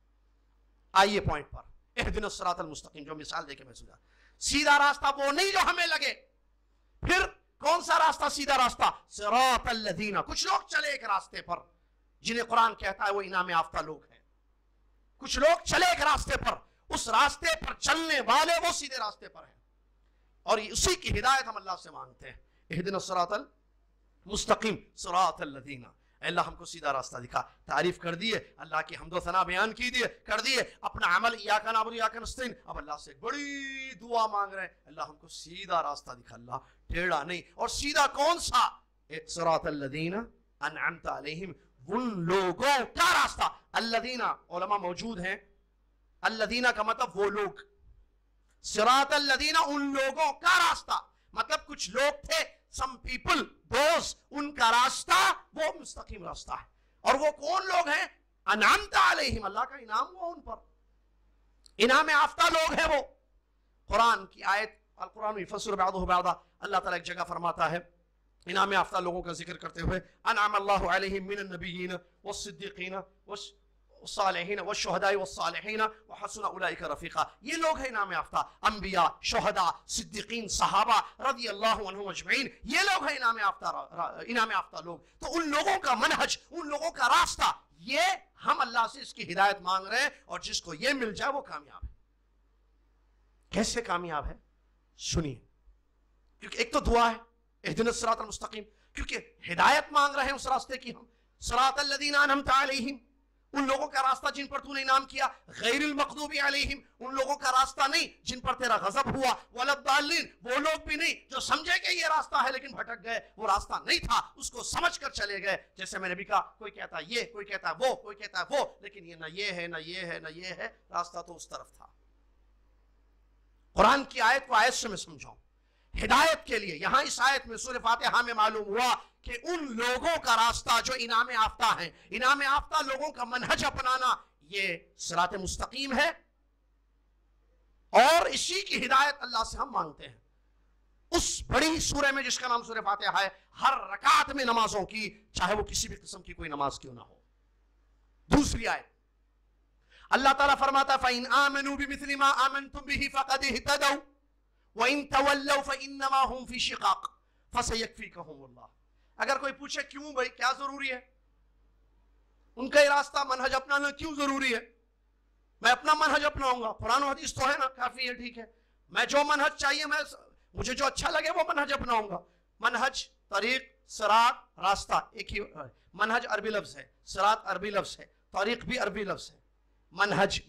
[SPEAKER 2] आइए पॉइंट पर, इहदिनस सिरातल मुस्तकीम, जो मिसाल देके मैं समझा। सीधा रास्ता वो नहीं जो हमें लगे। फिर कौन सा रास्ता सीधा रास्ता? सिरातल लज़ीना। कुछ लोग चले एक रास्ते पर जिन्हें कुरान कहता है वो इनाम याफ्ता लोग हैं। कुछ लोग चले एक रास्ते पर, उस रास्ते पर चलने वाले वो सीधे रास्ते पर हैं, और उसी की हिदायत हम अल्लाह से मांगते हैं। इहदिनस सिरातल मुस्तकीम सिरातल लज़ीना। अल्लाह हमको सीधा रास्ता दिखा। तारीफ कर दिए, अल्लाह की हम्दो सना बयान कर दिए, अपना अमल इय्याका नअबुदु व इय्याका नस्तईन। अब अल्लाह से एक बड़ी दुआ मांग रहे हैं, अल्लाह हमको सीधा रास्ता दिखा। अल्लाह टेढ़ा नहीं। और सीधा कौन सा? सिरातल लज़ीना अनअमता अलैहिम, उन लोगों का रास्ता। अल्लज़ीना उलमा मौजूद हैं, अल्लज़ीना का मतलब वो लोग, सिरातल लज़ीना उन लोगों का रास्ता, मतलब कुछ लोग थे, some people, those, उनका रास्ता वो मुस्तकीम रास्ता है। और वो कौन लोग हैं? अनअमता अलैहिम, अल्लाह का इनाम हुआ उन पर, इनाम याफ्ता लोग हैं वो। कुरान की आयत, अल कुरान यफस्सिरु बअदुहु बअदा, अल्लाह ताला एक जगह फरमाता है इनाम याफ्ता लोगों का जिक्र करते हुए, अनअमल्लाहु अलैहिम मिनन नबिय्यीन वस्सिद्दीक़ीन वस्सालिहीन वश्शुहदाई वस्सालिहीन व हसुन उलाइका रफीका। ये लोग हैं इनाम याफ्ता, अंबिया, शुहदा, सिद्दीकीन, सहाबा रज़ियल्लाहु अन्हुम अजमईन। ये लोग हैं इनाम याफ्ता लोग। तो उन लोगों का मनहज, उन लोगों का रास्ता, ये हम अल्लाह से इसकी हिदायत मांग रहे हैं, और जिसको ये मिल जाए वो कामयाब है। कैसे कामयाब है सुनिए, क्योंकि एक तो दुआ है इहदिनस सिरातल मुस्तकीम, क्योंकि हिदायत मांग रहे हैं उस रास्ते की हम। सिरातल लज़ीना अनअमता अलैहिम, उन लोगों का रास्ता जिन पर तूने इनाम किया। गैरिल मग़दूबी अलैहिम, उन लोगों का रास्ता नहीं जिन पर तेरा गजब हुआ। वलद्दाल्लीन, वो लोग भी नहीं जो समझे कि ये रास्ता है लेकिन भटक गए, वो रास्ता नहीं था, उसको समझ कर चले गए। जैसे मैंने भी कहा, कोई कहता ये, कोई कहता वो, कोई कहता वो, लेकिन ये ना ये है, ना ये है, ना ये है, रास्ता तो उस तरफ था। कुरान की आयत को आयत से मैं समझाऊं हिदायत के लिए। यहां इस आयत में सूरह फातिहा में मालूम हुआ कि उन लोगों का रास्ता जो इनाम याफ्ता है, इनाम याफ्ता लोगों का मनहज अपनाना, ये सिरात मुस्तकीम है, और इसी की हिदायत अल्लाह से हम मांगते हैं। उस बड़ी सूरह में जिसका नाम सूरह फातिहा है, हर रकात में नमाजों की, चाहे वो किसी भी किस्म की कोई नमाज क्यों ना हो। दूसरी आयत अल्लाह ताला फरमाता है, फ़इन आमनू बिमिस्लि मा आमनतुम बिही फ़क़द इह्तदौ व इन तवल्लौ फ़इन्नमा हुम फ़ी शिक़ाक़ फ़सयक्फ़ीकहुमुल्लाह। अगर कोई पूछे क्यों भाई, क्या जरूरी है उनका ये रास्ता मनहज अपनाना, क्यों जरूरी है? میں اپنا منہج اپناؤں گا، قرآن و حدیث تو ہے نا، کافی ہے، ٹھیک ہے، میں جو منہج چاہیے، مجھے جو اچھا لگے وہ منہج اپناؤں گا۔ منہج، طریق، صراط، راستہ ایک ہی، منہج عربی لفظ ہے، صراط عربی لفظ ہے، طریق بھی عربی لفظ ہے۔ منہج،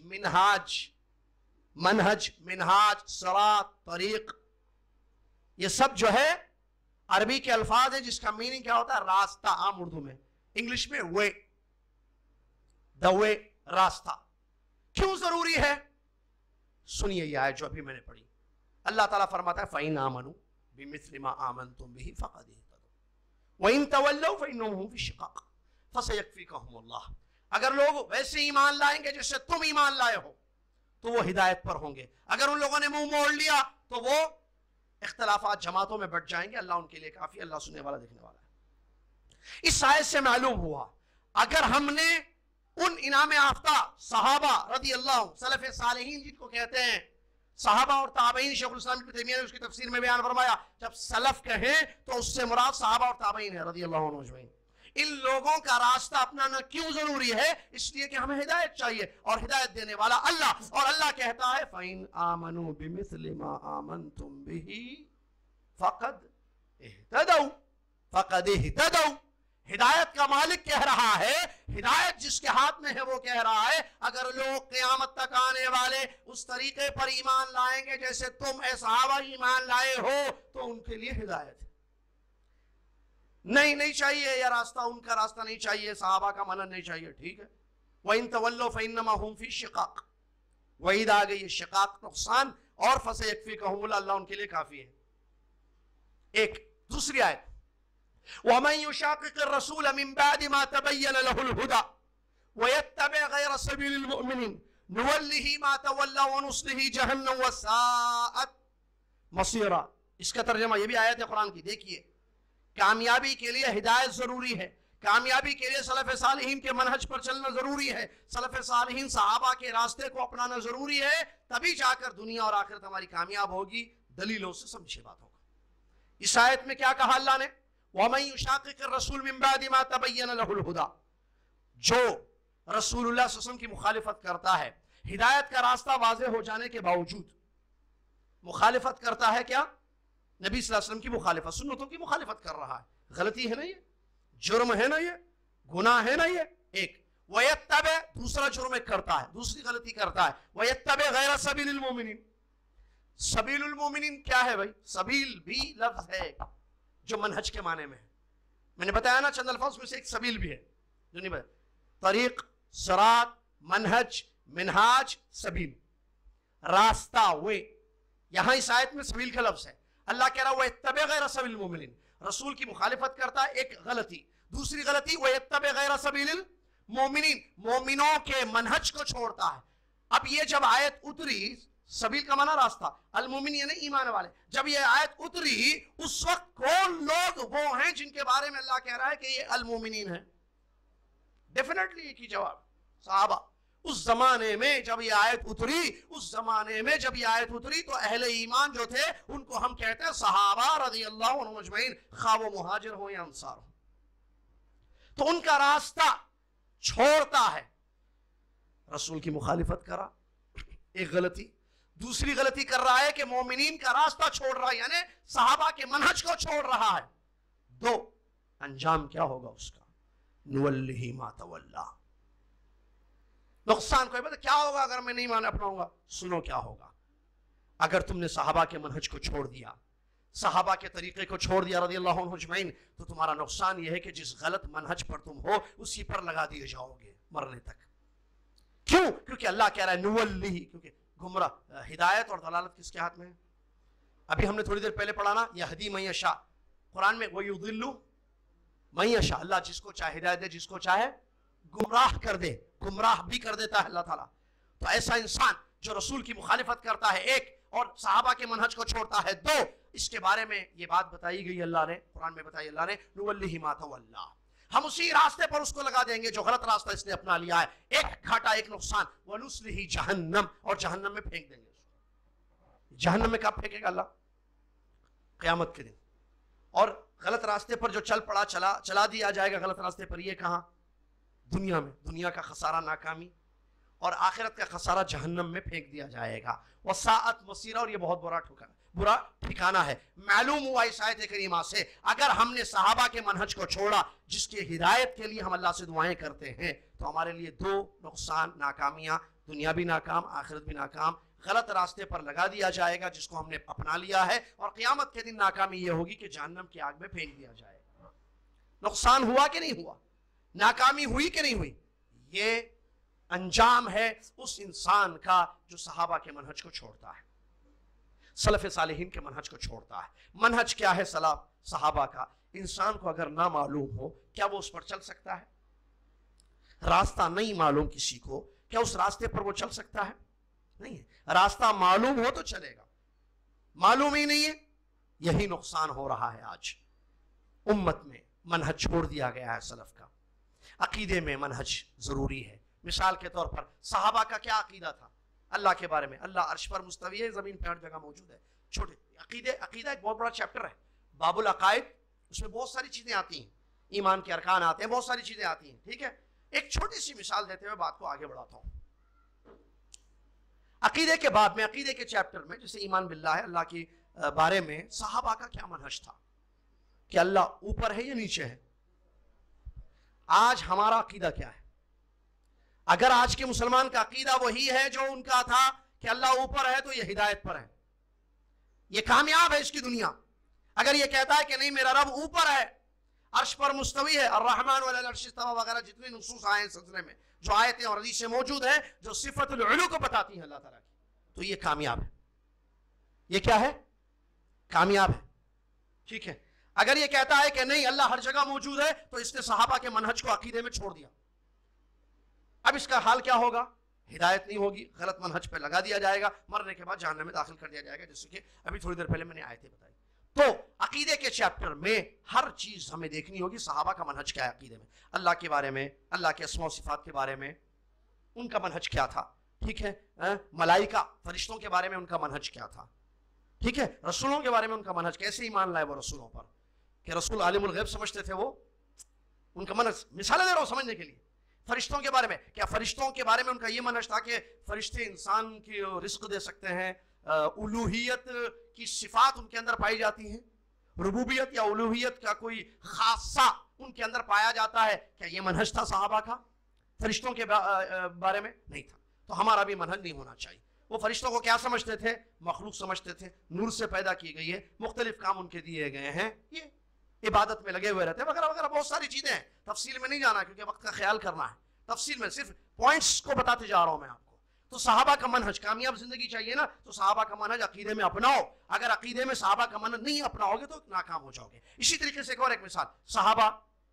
[SPEAKER 2] منہاج، صراط، طریق، یہ سب جو ہے عربی کے الفاظ ہیں جس کا میننگ کیا ہوتا ہے؟ راستہ، عام اردو میں، انگلش میں وے، دا وے، راستہ۔ کیوں ضروری ہے؟ سنیے یہ آیت جو ابھی میں نے پڑھی، اللہ تعالیٰ فرماتا ہے فَإِنْ آمَنُوا بِمِثْلِ مَا آمَنْتُمْ بِهِ فَقَدِ اهْتَدَوْا وَإِنْ تَوَلَّوْا فَإِنَّهُمْ هُمُ الشِّقَاقُ فَسَيَكْفِيكَهُمُ اللَّهُ۔ اگر لوگ ویسے ایمان لائیں گے جیسے تم ایمان لائے ہو تو وہ ہدایت پر ہوں گے، اگر ان لوگوں نے منہ موڑ لیا تو وہ اختلافات جماعتوں میں بٹ جائیں گے۔ اللہ ان کے لیے کافی، اللہ سننے والا دیکھنے والا ہے۔ اس آیت سے معلوم ہوا اگر ہم نے ان انعام یافتہ صحابہ رضی اللہ عنہ، سلف صالحین جن کو کہتے ہیں، صحابہ اور تابعین، شیخ الاسلام ابن تیمیہ نے اس کی تفسیر میں بیان فرمایا، جب سلف کہیں تو اس سے مراد صحابہ اور تابعین ہے رضی اللہ عنہ اجمعین۔ ان لوگوں کا راستہ اپنانا کیوں ضروری ہے؟ اس لیے کہ ہمیں ہدایت چاہیے، اور ہدایت دینے والا اللہ، اور اللہ کہتا ہے فَإِنْ آمَنُوا بِمِثْلِ مَا آمَنْتُمْ بِهِ فَقَدْ اهْتَدَوْا۔ ہدایت کا مالک کہہ رہا ہے، ہدایت جس کے ہاتھ میں ہے وہ کہہ رہا ہے اگر لوگ قیامت تک آنے والے اس طریقے پر ایمان لائیں گے جیسے تم اے صحابہ ایمان لائے ہو تو ان کے لیے ہدایت ہے۔ نہیں چاہیے یہ راستہ، ان کا راستہ نہیں چاہیے، صحابہ کا منن نہیں چاہیے، ٹھیک ہے۔ وَإِن تَوَلَّوْا فَإِنَّمَا هُمْ فِي شِقَاقٍ، وعید آ گئی، شقاق، نقصان، اور فَسَيَكْفِيكَهُمُ اللَّهُ، اللہ ان کے لیے کافی ہے۔ ایک دوسری آیت، وَمَن يُشَاقِقِ الرَّسُولَ مِن بَعْدِ مَا تَبَيَّنَ لَهُ الْهُدَى وَيَتَّبِعْ غَيْرَ سَبِيلِ الْمُؤْمِنِينَ نُوَلِّهِ مَا تَوَلَّى وَنُصْلِهِ جَهَنَّمَ وَسَاءَتْ مَصِيرًا۔ اس کا ترجمہ، یہ بھی آیت ہے قرآن کی، دیکھیے، کامیابی کے لیے ہدایت ضروری ہے، کامیابی کے لیے سلف صالحین کے منہج پر چلنا ضروری ہے، سلف صالحین صحابہ کے راستے کو اپنانا ضروری ہے، تبھی جا کر دنیا اور آخرت ہماری کامیاب ہوگی۔ دلیلوں سے سمجھے بات ہوگا۔ اس آیت میں کیا کہا اللہ نے؟ وَمَن يُشَاقِقِ الرَّسُولَ مِن بَعْدِ مَا تَبَيَّنَ لَهُ الْهُدَى، جو رسول اللہ صلی اللہ علیہ وسلم کی مخالفت کرتا ہے، ہدایت کا راستہ واضح ہو جانے کے باوجود مخالفت کرتا ہے، کیا؟ نبی صلی اللہ علیہ وسلم کی مخالفت، سنتوں کی مخالفت کر رہا ہے، غلطی ہے نا، یہ جرم ہے نا، یہ گناہ ہے نا، یہ ایک۔ وَيَتَّبِعْ، دوسرا جرم ایک کرتا ہے، دوسری غلطی کرتا ہے، وَيَتَّبِعْ غَيْرَ سَبِيلِ الْمُؤْمِنِينَ۔ سبیل المومنین کیا ہے بھائی؟ سبیل بھی لفظ ہے جو منہج کے معنی میں ہے، میں نے بتایا نا چند الفاظ میں سے ایک سبیل بھی ہے جو نہیں بتایا، طریق، صراط، منہج، منہاج، سبیل، راستہ، وے۔ یہاں اس آیت میں سبیل کا لفظ ہے، اللہ کہہ رہا ہے وَيَتَّبِعْ غَيْرَ سَبِيلِ الْمُؤْمِنِينَ، رسول کی مخالفت کرتا ہے، ایک غلطی، دوسری غلطی وَيَتَّبِعْ غَيْرَ سَبِيلِ الْمُؤْمِنِينَ، مومنوں کے منہج کو چھوڑتا ہے۔ اب یہ جب آیت اتری، سبیل کا معنی راستہ، المومن یعنی ایمان والے، جب یہ آیت اتری اس وقت کون لوگ وہ ہیں جن کے بارے میں اللہ کہہ رہا ہے کہ یہ المومنین ہیں؟ ڈیفینیٹلی ایک ہی جواب، صحابہ۔ اس زمانے میں جب یہ آیت اتری تو اہل ایمان جو تھے ان کو ہم کہتے ہیں صحابہ رضی اللہ عنہم اجمعین، خواہ وہ مہاجر ہو یا انصار ہو۔ تو ان کا راستہ چھوڑتا ہے، رسول کی مخالفت کرا، ایک غلطی، دوسری غلطی کر رہا ہے کہ مومنین کا راستہ چھوڑ رہا ہے، یعنی صحابہ کے منہج کو چھوڑ رہا ہے۔ دو، انجام کیا ہوگا اس کا؟ نُوَلِّهِ مَا تَوَلَّى، نقصان کوئی بتا کیا ہوگا اگر میں نہیں مان اپناؤں گا؟ سنو کیا ہوگا۔ اگر تم نے صحابہ کے منہج کو چھوڑ دیا، صحابہ کے طریقے کو چھوڑ دیا رضی اللہ عنہ اجمعین، تو تمہارا نقصان یہ ہے کہ جس غلط منہج پر تم ہو اسی پر لگا دیے جاؤ گے مرنے تک۔ کیوں؟ کیونکہ اللہ کہہ رہا ہے نُوَلِّهِ، کیونکہ گمراہ، ہدایت اور دلالت کس کے ہاتھ میں ہے؟ ابھی ہم نے تھوڑی دیر پہلے پڑھا نا، یہدی من یشاء، قرآن میں وَیُضِلُّ من یشاء، اللہ جس کو چاہے ہدایت دے، جس کو چاہے گمراہ کر دے، گمراہ بھی کر دیتا ہے اللہ تعالیٰ۔ تو ایسا انسان جو رسول کی مخالفت کرتا ہے، ایک، اور صحابہ کے منہج کو چھوڑتا ہے، دو، اس کے بارے میں یہ بات بتائی گئی اللہ نے، قرآن میں بتائی اللہ نے، نُوَلِّهِ مَا تَوَلَّى، ہم اسی راستے پر اس کو لگا دیں گے جو غلط راستہ اس نے اپنا لیا ہے، ایک گھاٹا، ایک نقصان، وَنُصْلِهِ جہنم، اور جہنم میں پھینک دیں گے اس کو۔ جہنم میں کب پھینکے گا اللہ؟ قیامت کے دن۔ اور غلط راستے پر جو چل پڑا، چلا دیا جائے گا غلط راستے پر، یہ کہاں؟ دنیا میں، دنیا کا خسارہ، ناکامی، اور آخرت کا خسارہ جہنم میں پھینک دیا جائے گا. وساعت مصیرہ، اور یہ بہت برا ٹھکانہ ہے. معلوم ہوا اس آیت کریمہ سے اگر ہم نے صحابہ کے منہج کو چھوڑا جس کی ہدایت کے لیے ہم اللہ سے دعائیں کرتے ہیں تو ہمارے لیے دو نقصان، ناکامیاں، دنیا بھی ناکام آخرت بھی ناکام. غلط راستے پر لگا دیا جائے گا جس کو ہم نے اپنا لیا ہے، اور قیامت کے دن ناکامی یہ ہوگی کہ جہنم کی آگ میں پھینک دیا جائے گا. نقصان ہوا کہ نہیں ہوا؟ ناکامی ہوئی کہ نہیں ہوئی؟ یہ انجام ہے اس انسان کا جو صحابہ کے منہج کو چھوڑتا ہے، سلف صالحین کے منہج کو چھوڑتا ہے. منہج کیا ہے صحابہ کا؟ انسان کو اگر نہ معلوم ہو کیا وہ اس پر چل سکتا ہے؟ راستہ نہیں معلوم کسی کو، کیا اس راستے پر وہ چل سکتا ہے؟ نہیں ہے. راستہ معلوم ہو تو چلے گا، معلوم ہی نہیں ہے. یہی نقصان ہو رہا ہے آج امت میں. منہج چھوڑ دیا گیا ہے سلف کا. عقیدے میں منہج ضروری ہے. مثال کے طور پر صحابہ کا کیا عقیدہ تھا اللہ کے بارے میں؟ اللہ عرش پر مستوی ہے، زمین پہ ہر جگہ موجود ہے. چھوٹے عقیدہ ایک بہت بڑا چیپٹر ہے، باب العقائد. اس میں بہت ساری چیزیں آتی ہیں، ایمان کے ارکان آتے ہیں، بہت ساری چیزیں آتی ہیں. ٹھیک ہے، ایک چھوٹی سی مثال دیتے ہوئے بات کو آگے بڑھاتا ہوں. عقیدے کے باب میں، عقیدے کے چیپٹر میں، جیسے ایمان باللہ ہے، اللہ کے بارے میں صحابہ کا کیا منہج تھا کہ اللہ اوپر ہے یا نیچے ہے؟ آج ہمارا عقیدہ کیا ہے؟ اگر آج کے مسلمان کا عقیدہ وہی ہے جو ان کا تھا کہ اللہ اوپر ہے تو یہ ہدایت پر ہے، یہ کامیاب ہے اس کی دنیا. اگر یہ کہتا ہے کہ نہیں میرا رب اوپر ہے، عرش پر مستوی ہے، الرحمن علی العرش استوى وغیرہ جتنے نصوص آئے ہیں سلسلے میں، جو آیتیں اور حدیثیں موجود ہیں جو صفت العلو کو بتاتی ہیں اللہ تعالیٰ کی، تو یہ کامیاب ہے. یہ کیا ہے؟ کامیاب ہے. ٹھیک ہے. اگر یہ کہتا ہے کہ نہیں اللہ ہر جگہ موجود ہے تو اس نے صحابہ کے منہج کو عقیدے میں چھوڑ دیا. اب اس کا حال کیا ہوگا؟ ہدایت نہیں ہوگی، غلط منہج پہ لگا دیا جائے گا، مرنے کے بعد جہنم میں داخل کر دیا جائے گا، جیسے کہ ابھی تھوڑی دیر پہلے میں نے آیتیں بتائی. تو عقیدے کے چیپٹر میں ہر چیز ہمیں دیکھنی ہوگی صحابہ کا منہج کیا ہے عقیدے میں، اللہ کے بارے میں، اللہ کے اسماء و صفات کے بارے میں ان کا منہج کیا تھا. ٹھیک ہے. ملائکہ فرشتوں کے بارے میں ان کا منہج کیا تھا. ٹھیک ہے. رسولوں کے بارے میں ان کا منہج، کیسے ایمان لائے وہ رسولوں پر، کہ رسول عالم الغیب سمجھتے تھے وہ، ان کا منہج. مثالیں دے رہا ہوں سمجھنے کے لیے. فرشتوں کے بارے میں، کیا فرشتوں کے بارے میں ان کا یہ منہج تھا کہ فرشتے انسان کی رزق دے سکتے ہیں، الوہیت کی صفات ان کے اندر پائی جاتی ہیں، ربوبیت یا الوہیت کا کوئی خاصہ ان کے اندر پایا جاتا ہے؟ کیا یہ منہج تھا صحابہ کا فرشتوں کے بارے میں؟ نہیں تھا. تو ہمارا بھی منہج نہیں ہونا چاہیے. وہ فرشتوں کو کیا سمجھتے تھے؟ مخلوق سمجھتے تھے، نور سے پیدا کی گئی ہے، مختلف کام ان کے دیے گئے ہیں، یہ عبادت میں لگے ہوئے رہتے ہیں وغیرہ وغیرہ. بہت ساری چیزیں ہیں، تفصیل میں نہیں جانا کیونکہ وقت کا خیال کرنا ہے. تفصیل میں صرف پوائنٹس کو بتاتے جا رہا ہوں میں آپ کو. تو صحابہ کا منہج، کامیاب زندگی چاہیے نا تو صحابہ کا منہج عقیدے میں اپناؤ. اگر عقیدے میں صحابہ کا منہج نہیں اپناؤ گے تو ناکام ہو جاؤ گے. اسی طریقے سے ایک اور مثال، صحابہ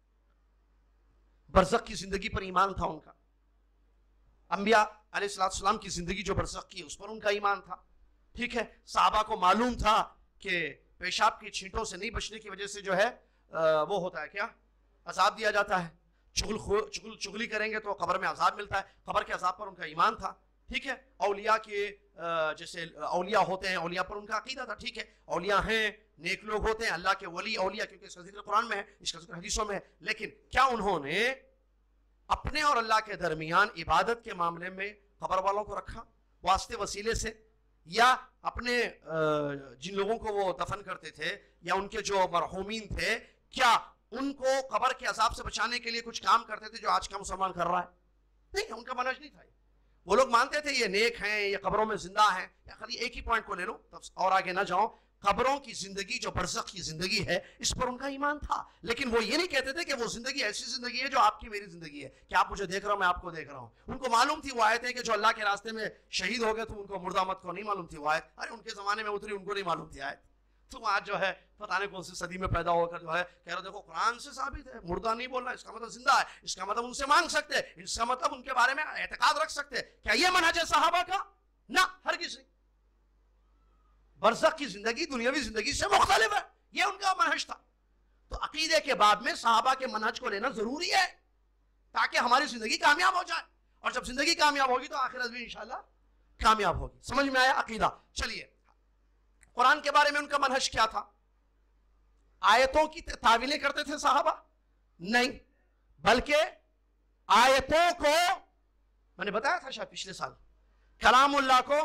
[SPEAKER 2] برزخ کی زندگی پر ایمان تھا ان کا. انبیاء علیہ السلام کی زندگی جو برزخ کی اس پر ان کا ایمان تھا. ٹھیک ہے. صحابہ کو معلوم تھا کہ پیشاب کی چھینٹوں سے نہیں بچنے کی وجہ سے جو ہے وہ ہوتا ہے کیا؟ عذاب دیا جاتا ہے. چغلی کریں گے تو قبر میں عذاب ملتا ہے. قبر کے عذاب پر ان کا ایمان تھا. ٹھیک ہے. اولیاء کے جیسے اولیاء ہوتے ہیں، اولیاء پر ان کا عقیدہ تھا. ٹھیک ہے. اولیاء ہیں، نیک لوگ ہوتے ہیں، اللہ کے ولی اولیاء، کیونکہ اس کا ذکر قرآن میں ہے، اس کا ذکر حدیثوں میں ہے. لیکن کیا انہوں نے اپنے اور اللہ کے درمیان عبادت کے معاملے میں قبر والوں کو رکھا واسطے وسیلے سے، یا اپنے جن لوگوں کو وہ دفن کرتے تھے یا ان کے جو مرحومین تھے کیا ان کو قبر کے عذاب سے بچانے کے لیے کچھ کام کرتے تھے جو آج کا مسلمان کر رہا ہے؟ نہیں، ان کا منہج نہیں تھا. وہ لوگ مانتے تھے یہ نیک ہیں، یہ قبروں میں زندہ ہیں. یا خالی ایک ہی پوائنٹ کو لے لو اور آگے نہ جاؤں، قبروں کی زندگی جو برزخ کی زندگی ہے اس پر ان کا ایمان تھا. لیکن وہ یہ نہیں کہتے تھے کہ وہ زندگی ایسی زندگی ہے جو آپ کی میری زندگی ہے، کہ آپ مجھے دیکھ رہا ہوں میں آپ کو دیکھ رہا ہوں. ان کو معلوم تھی وہ آیتیں کہ جو اللہ کے راستے میں شہید ہو گئے تو ان کو مردہ مت کو نہیں معلوم تھی وہ آیت. ارے ان کے زمانے میں اتری، ان کو نہیں معلوم تھی آیت. تو آج جو ہے پتہ نہیں کون سی صدی میں پیدا ہو کر جو ہے کہہ رہے دیکھو قرآن سے ثابت ہے، مردہ نہیں بولنا، اس کا مطلب زندہ ہے، اس کا مطلب ان سے مانگ سکتے، اس کا مطلب ان کے بارے میں اعتقاد رکھ سکتے. کیا یہ منہج ہے صحابہ کا؟ نہ، ہرگز نہیں. برزخ کی زندگی دنیاوی زندگی سے مختلف ہے، یہ ان کا منہج تھا. تو عقیدے کے باب میں صحابہ کے منہج کو لینا ضروری ہے تاکہ ہماری زندگی کامیاب ہو جائے. اور جب زندگی کامیاب ہوگی تو آخرت بھی انشاءاللہ کامیاب ہوگی. سمجھ میں آیا عقیدہ؟ چلیے، قرآن کے بارے میں ان کا منہج کیا تھا؟ آیتوں کی تعویلیں کرتے تھے صحابہ؟ نہیں، بلکہ آیتوں کو میں نے بتایا تھا شاید پچھلے سال، کلام اللہ کو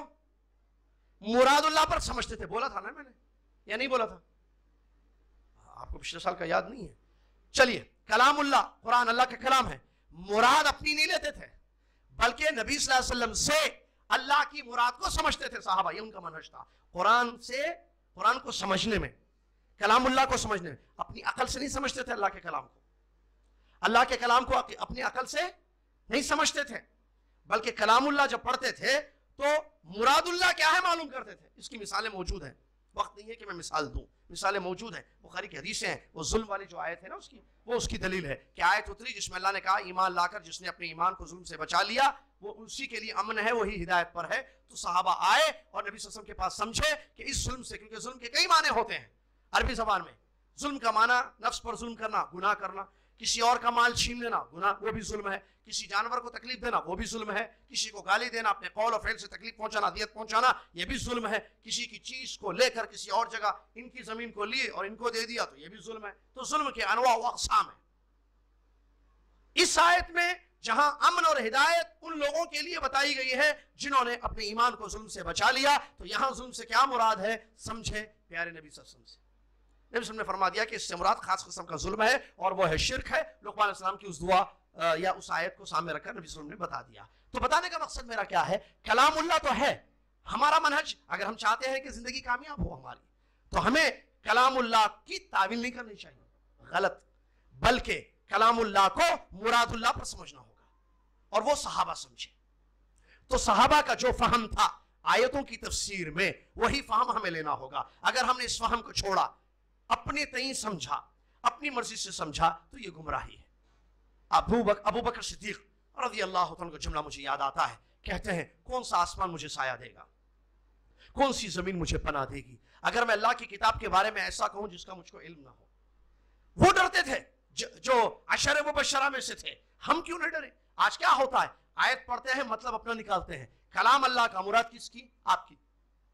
[SPEAKER 2] مراد اللہ پر سمجھتے تھے، بولا تھا نا میں نے یا نہیں بولا تھا؟ آپ کو پچھلے سال کا یاد نہیں ہے؟ چلیے، کلام اللہ، قرآن اللہ کا کلام ہے، مراد اپنی نہیں لیتے تھے بلکہ نبی صلی اللہ علیہ وسلم سے اللہ کی مراد کو سمجھتے تھے صحابہ، یہ ان کا منہج تھا۔ قرآن کو سمجھنے میں، کلام اللہ کو سمجھنے میں اپنی عقل سے نہیں سمجھتے تھے اللہ کے کلام کو، اللہ کے کلام کو اپنی عقل سے نہیں سمجھتے تھے، بلکہ کلام اللہ جب پڑھتے تھے تو مراد اللہ کیا ہے معلوم کرتے تھے۔ اس کی مثالیں موجود ہیں، وقت نہیں ہے کہ میں مثال دوں، مثالیں موجود ہیں، بخاری کی حدیثیں ہیں۔ وہ ظلم والی جو آیت ہے نا اس کی دلیل ہے کہ آیت اتری جس میں اللہ نے کہا ایمان لا کر جس نے اپنے ایمان کو ظلم سے بچا لیا وہ اسی کے لیے امن ہے، وہی ہدایت پر ہے۔ تو صحابہ آئے اور نبی صلی اللہ علیہ وسلم کے پاس سمجھے کہ اس ظلم سے، کیونکہ ظلم کے کئی معنی ہوتے ہیں عربی زبان میں، ظلم کا معنی نفس پر ظلم کرنا، گناہ کرنا، کسی اور کا مال چھین لینا گناہ، وہ بھی ظلم ہے، کسی جانور کو تکلیف دینا وہ بھی ظلم ہے، کسی کو گالی دینا، اپنے قول اور فعل سے تکلیف پہنچانا، اذیت پہنچانا، یہ بھی ظلم ہے، کسی کی چیز کو لے کر کسی اور جگہ ان کی زمین کو لیے اور ان کو دے دیا تو یہ بھی ظلم ہے۔ تو ظلم کے انواع و اقسام ہیں۔ اس آیت میں جہاں امن اور ہدایت ان لوگوں کے لیے بتائی گئی ہے جنہوں نے اپنے ایمان کو ظلم سے بچا لیا، تو یہاں ظلم سے کیا مراد ہے سمجھے پیارے نبی صلی اللہ علیہ وسلم سے۔ نبی صلی اللہ علیہ وسلم نے فرما دیا کہ اس سے مراد خاص قسم کا ظلم ہے اور وہ ہے شرک ہے۔ لقمان علیہ السلام کی اس دعا یا اس آیت کو سامنے رکھ کر نبی صلی اللہ علیہ وسلم نے بتا دیا۔ تو بتانے کا مقصد میرا کیا ہے، کلام اللہ تو ہے ہمارا منہج، اگر ہم چاہتے ہیں کہ زندگی کامیاب ہو ہماری تو ہمیں کلام اللہ کی تعویل نہیں کرنی چاہیے غلط، بلکہ کلام اللہ کو مراد اللہ پر سمجھنا ہوگا اور وہ صحابہ سمجھے۔ تو صحابہ کا جو فہم تھا آیتوں کی تفسیر میں وہی فہم ہمیں لینا ہوگا۔ اگر ہم نے اس فہم کو چھوڑا، اپنے تئیں سمجھا، اپنی مرضی سے سمجھا تو یہ گمراہی ہے۔ ابو بکر صدیق رضی اللہ عنہ کا جملہ مجھے یاد آتا ہے، کہتے ہیں کون سا آسمان مجھے سایہ دے گا، کون سی زمین مجھے پناہ دے گی اگر میں اللہ کی کتاب کے بارے میں ایسا کہوں جس کا مجھ کو علم نہ ہو۔ وہ ڈرتے تھے جو عشر مبشرہ میں سے تھے، ہم کیوں نہ ڈریں؟ آج کیا ہوتا ہے، آیت پڑھتے ہیں مطلب اپنا نکالتے ہیں، کلام اللہ کا مراد کس کی؟ آپ کی۔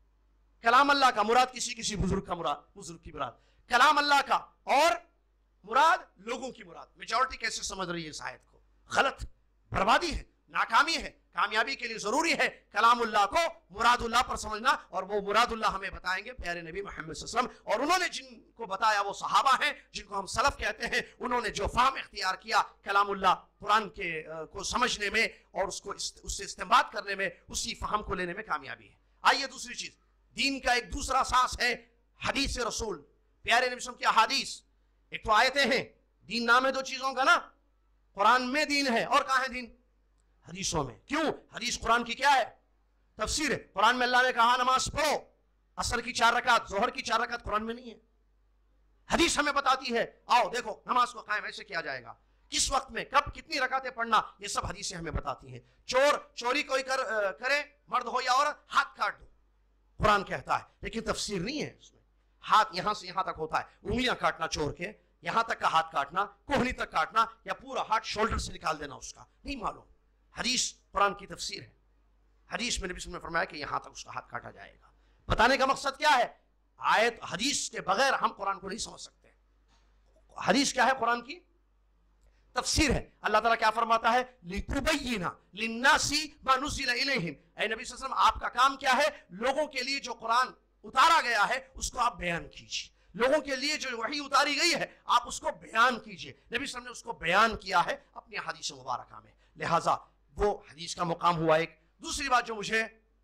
[SPEAKER 2] کلام اللہ کا مراد کسی بزرگ کا مراد، بزرگ کی مراد، کلام اللہ کا اور مراد لوگوں کی مراد۔ میجورٹی کیسے سمجھ رہی ہے اس آیت کو؟ غلط، بربادی ہے، ناکامی ہے۔ کامیابی کے لیے ضروری ہے کلام اللہ کو مراد اللہ پر سمجھنا، اور وہ مراد اللہ ہمیں بتائیں گے پیارے نبی محمد صلی اللہ علیہ وسلم، اور انہوں نے جن کو بتایا وہ صحابہ ہیں جن کو ہم سلف کہتے ہیں۔ انہوں نے جو فہم اختیار کیا کلام اللہ قرآن کو سمجھنے میں اور اس سے استنباط کرنے میں، اسی فہم کو لینے میں کامیابی ہے۔ آئیے دوسری چیز، دین کا ایک دوسرا اساس ہے حدیث رسول، پیارے نبی صلی اللہ علیہ وسلم کی احادیث۔ ایک تو آیتیں ہیں، دین نام ہے دو چیزوں کا نا، قرآن میں دین ہے اور کہاں ہے دین؟ حدیثوں میں۔ کیوں؟ حدیث قرآن کی کیا ہے؟ تفسیر ہے۔ قرآن میں اللہ نے کہا نماز پڑھو، عصر کی 4 رکعت، ظہر کی 4 رکعت قرآن میں نہیں ہے، حدیث ہمیں بتاتی ہے آؤ دیکھو نماز کو قائم ایسے کیا جائے گا، کس وقت میں، کب، کتنی رکعتیں پڑھنا، یہ سب حدیثیں ہمیں بتاتی ہیں۔ چوری کوئی کرے، مرد ہو یا عورت، ہاتھ کاٹ دو، قرآن کہتا ہے، لیکن تفسیر نہیں ہے اس میں۔ ہاتھ یہاں سے یہاں تک ہوتا ہے، انگلیاں کاٹنا چور کے، یہاں تک کا ہاتھ کاٹنا، کوہنی تک کاٹنا، یا پورا ہاتھ شولڈر سے نکال دینا اس کا، نہیں معلوم۔ حدیث قرآن کی تفسیر ہے، حدیث میں نبی صلی اللہ علیہ وسلم نے فرمایا کہ یہاں تک اس کا ہاتھ کاٹا جائے گا۔ بتانے کا مقصد کیا ہے، آیت حدیث کے بغیر ہم قرآن کو نہیں سمجھ سکتے۔ حدیث کیا ہے؟ قرآن کی تفسیر ہے۔ اللہ تعالیٰ کیا فرماتا ہے، لِتُبَيِّنَ لِلنَّاسِ مَا نُزِّلَ إِلَيْهِمْ، اے نبی صلی اللہ علیہ وسلم آپ کا کام کیا ہے، لوگوں کے لیے جو قرآن اتارا گیا ہے اس کو آپ بیان کیجیے، لوگوں کے لیے جو وحی اتاری گئی ہے آپ اس کو بیان کیجیے۔ نبی صلی اللہ علیہ وسلم نے اس کو بیان کیا ہے اپنی حدیث مبارکہ میں، لہٰذا وہ حدیث کا مقام ہوا ایک۔ دوسری بات جو مجھے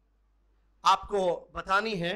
[SPEAKER 2] آپ کو بتانی ہے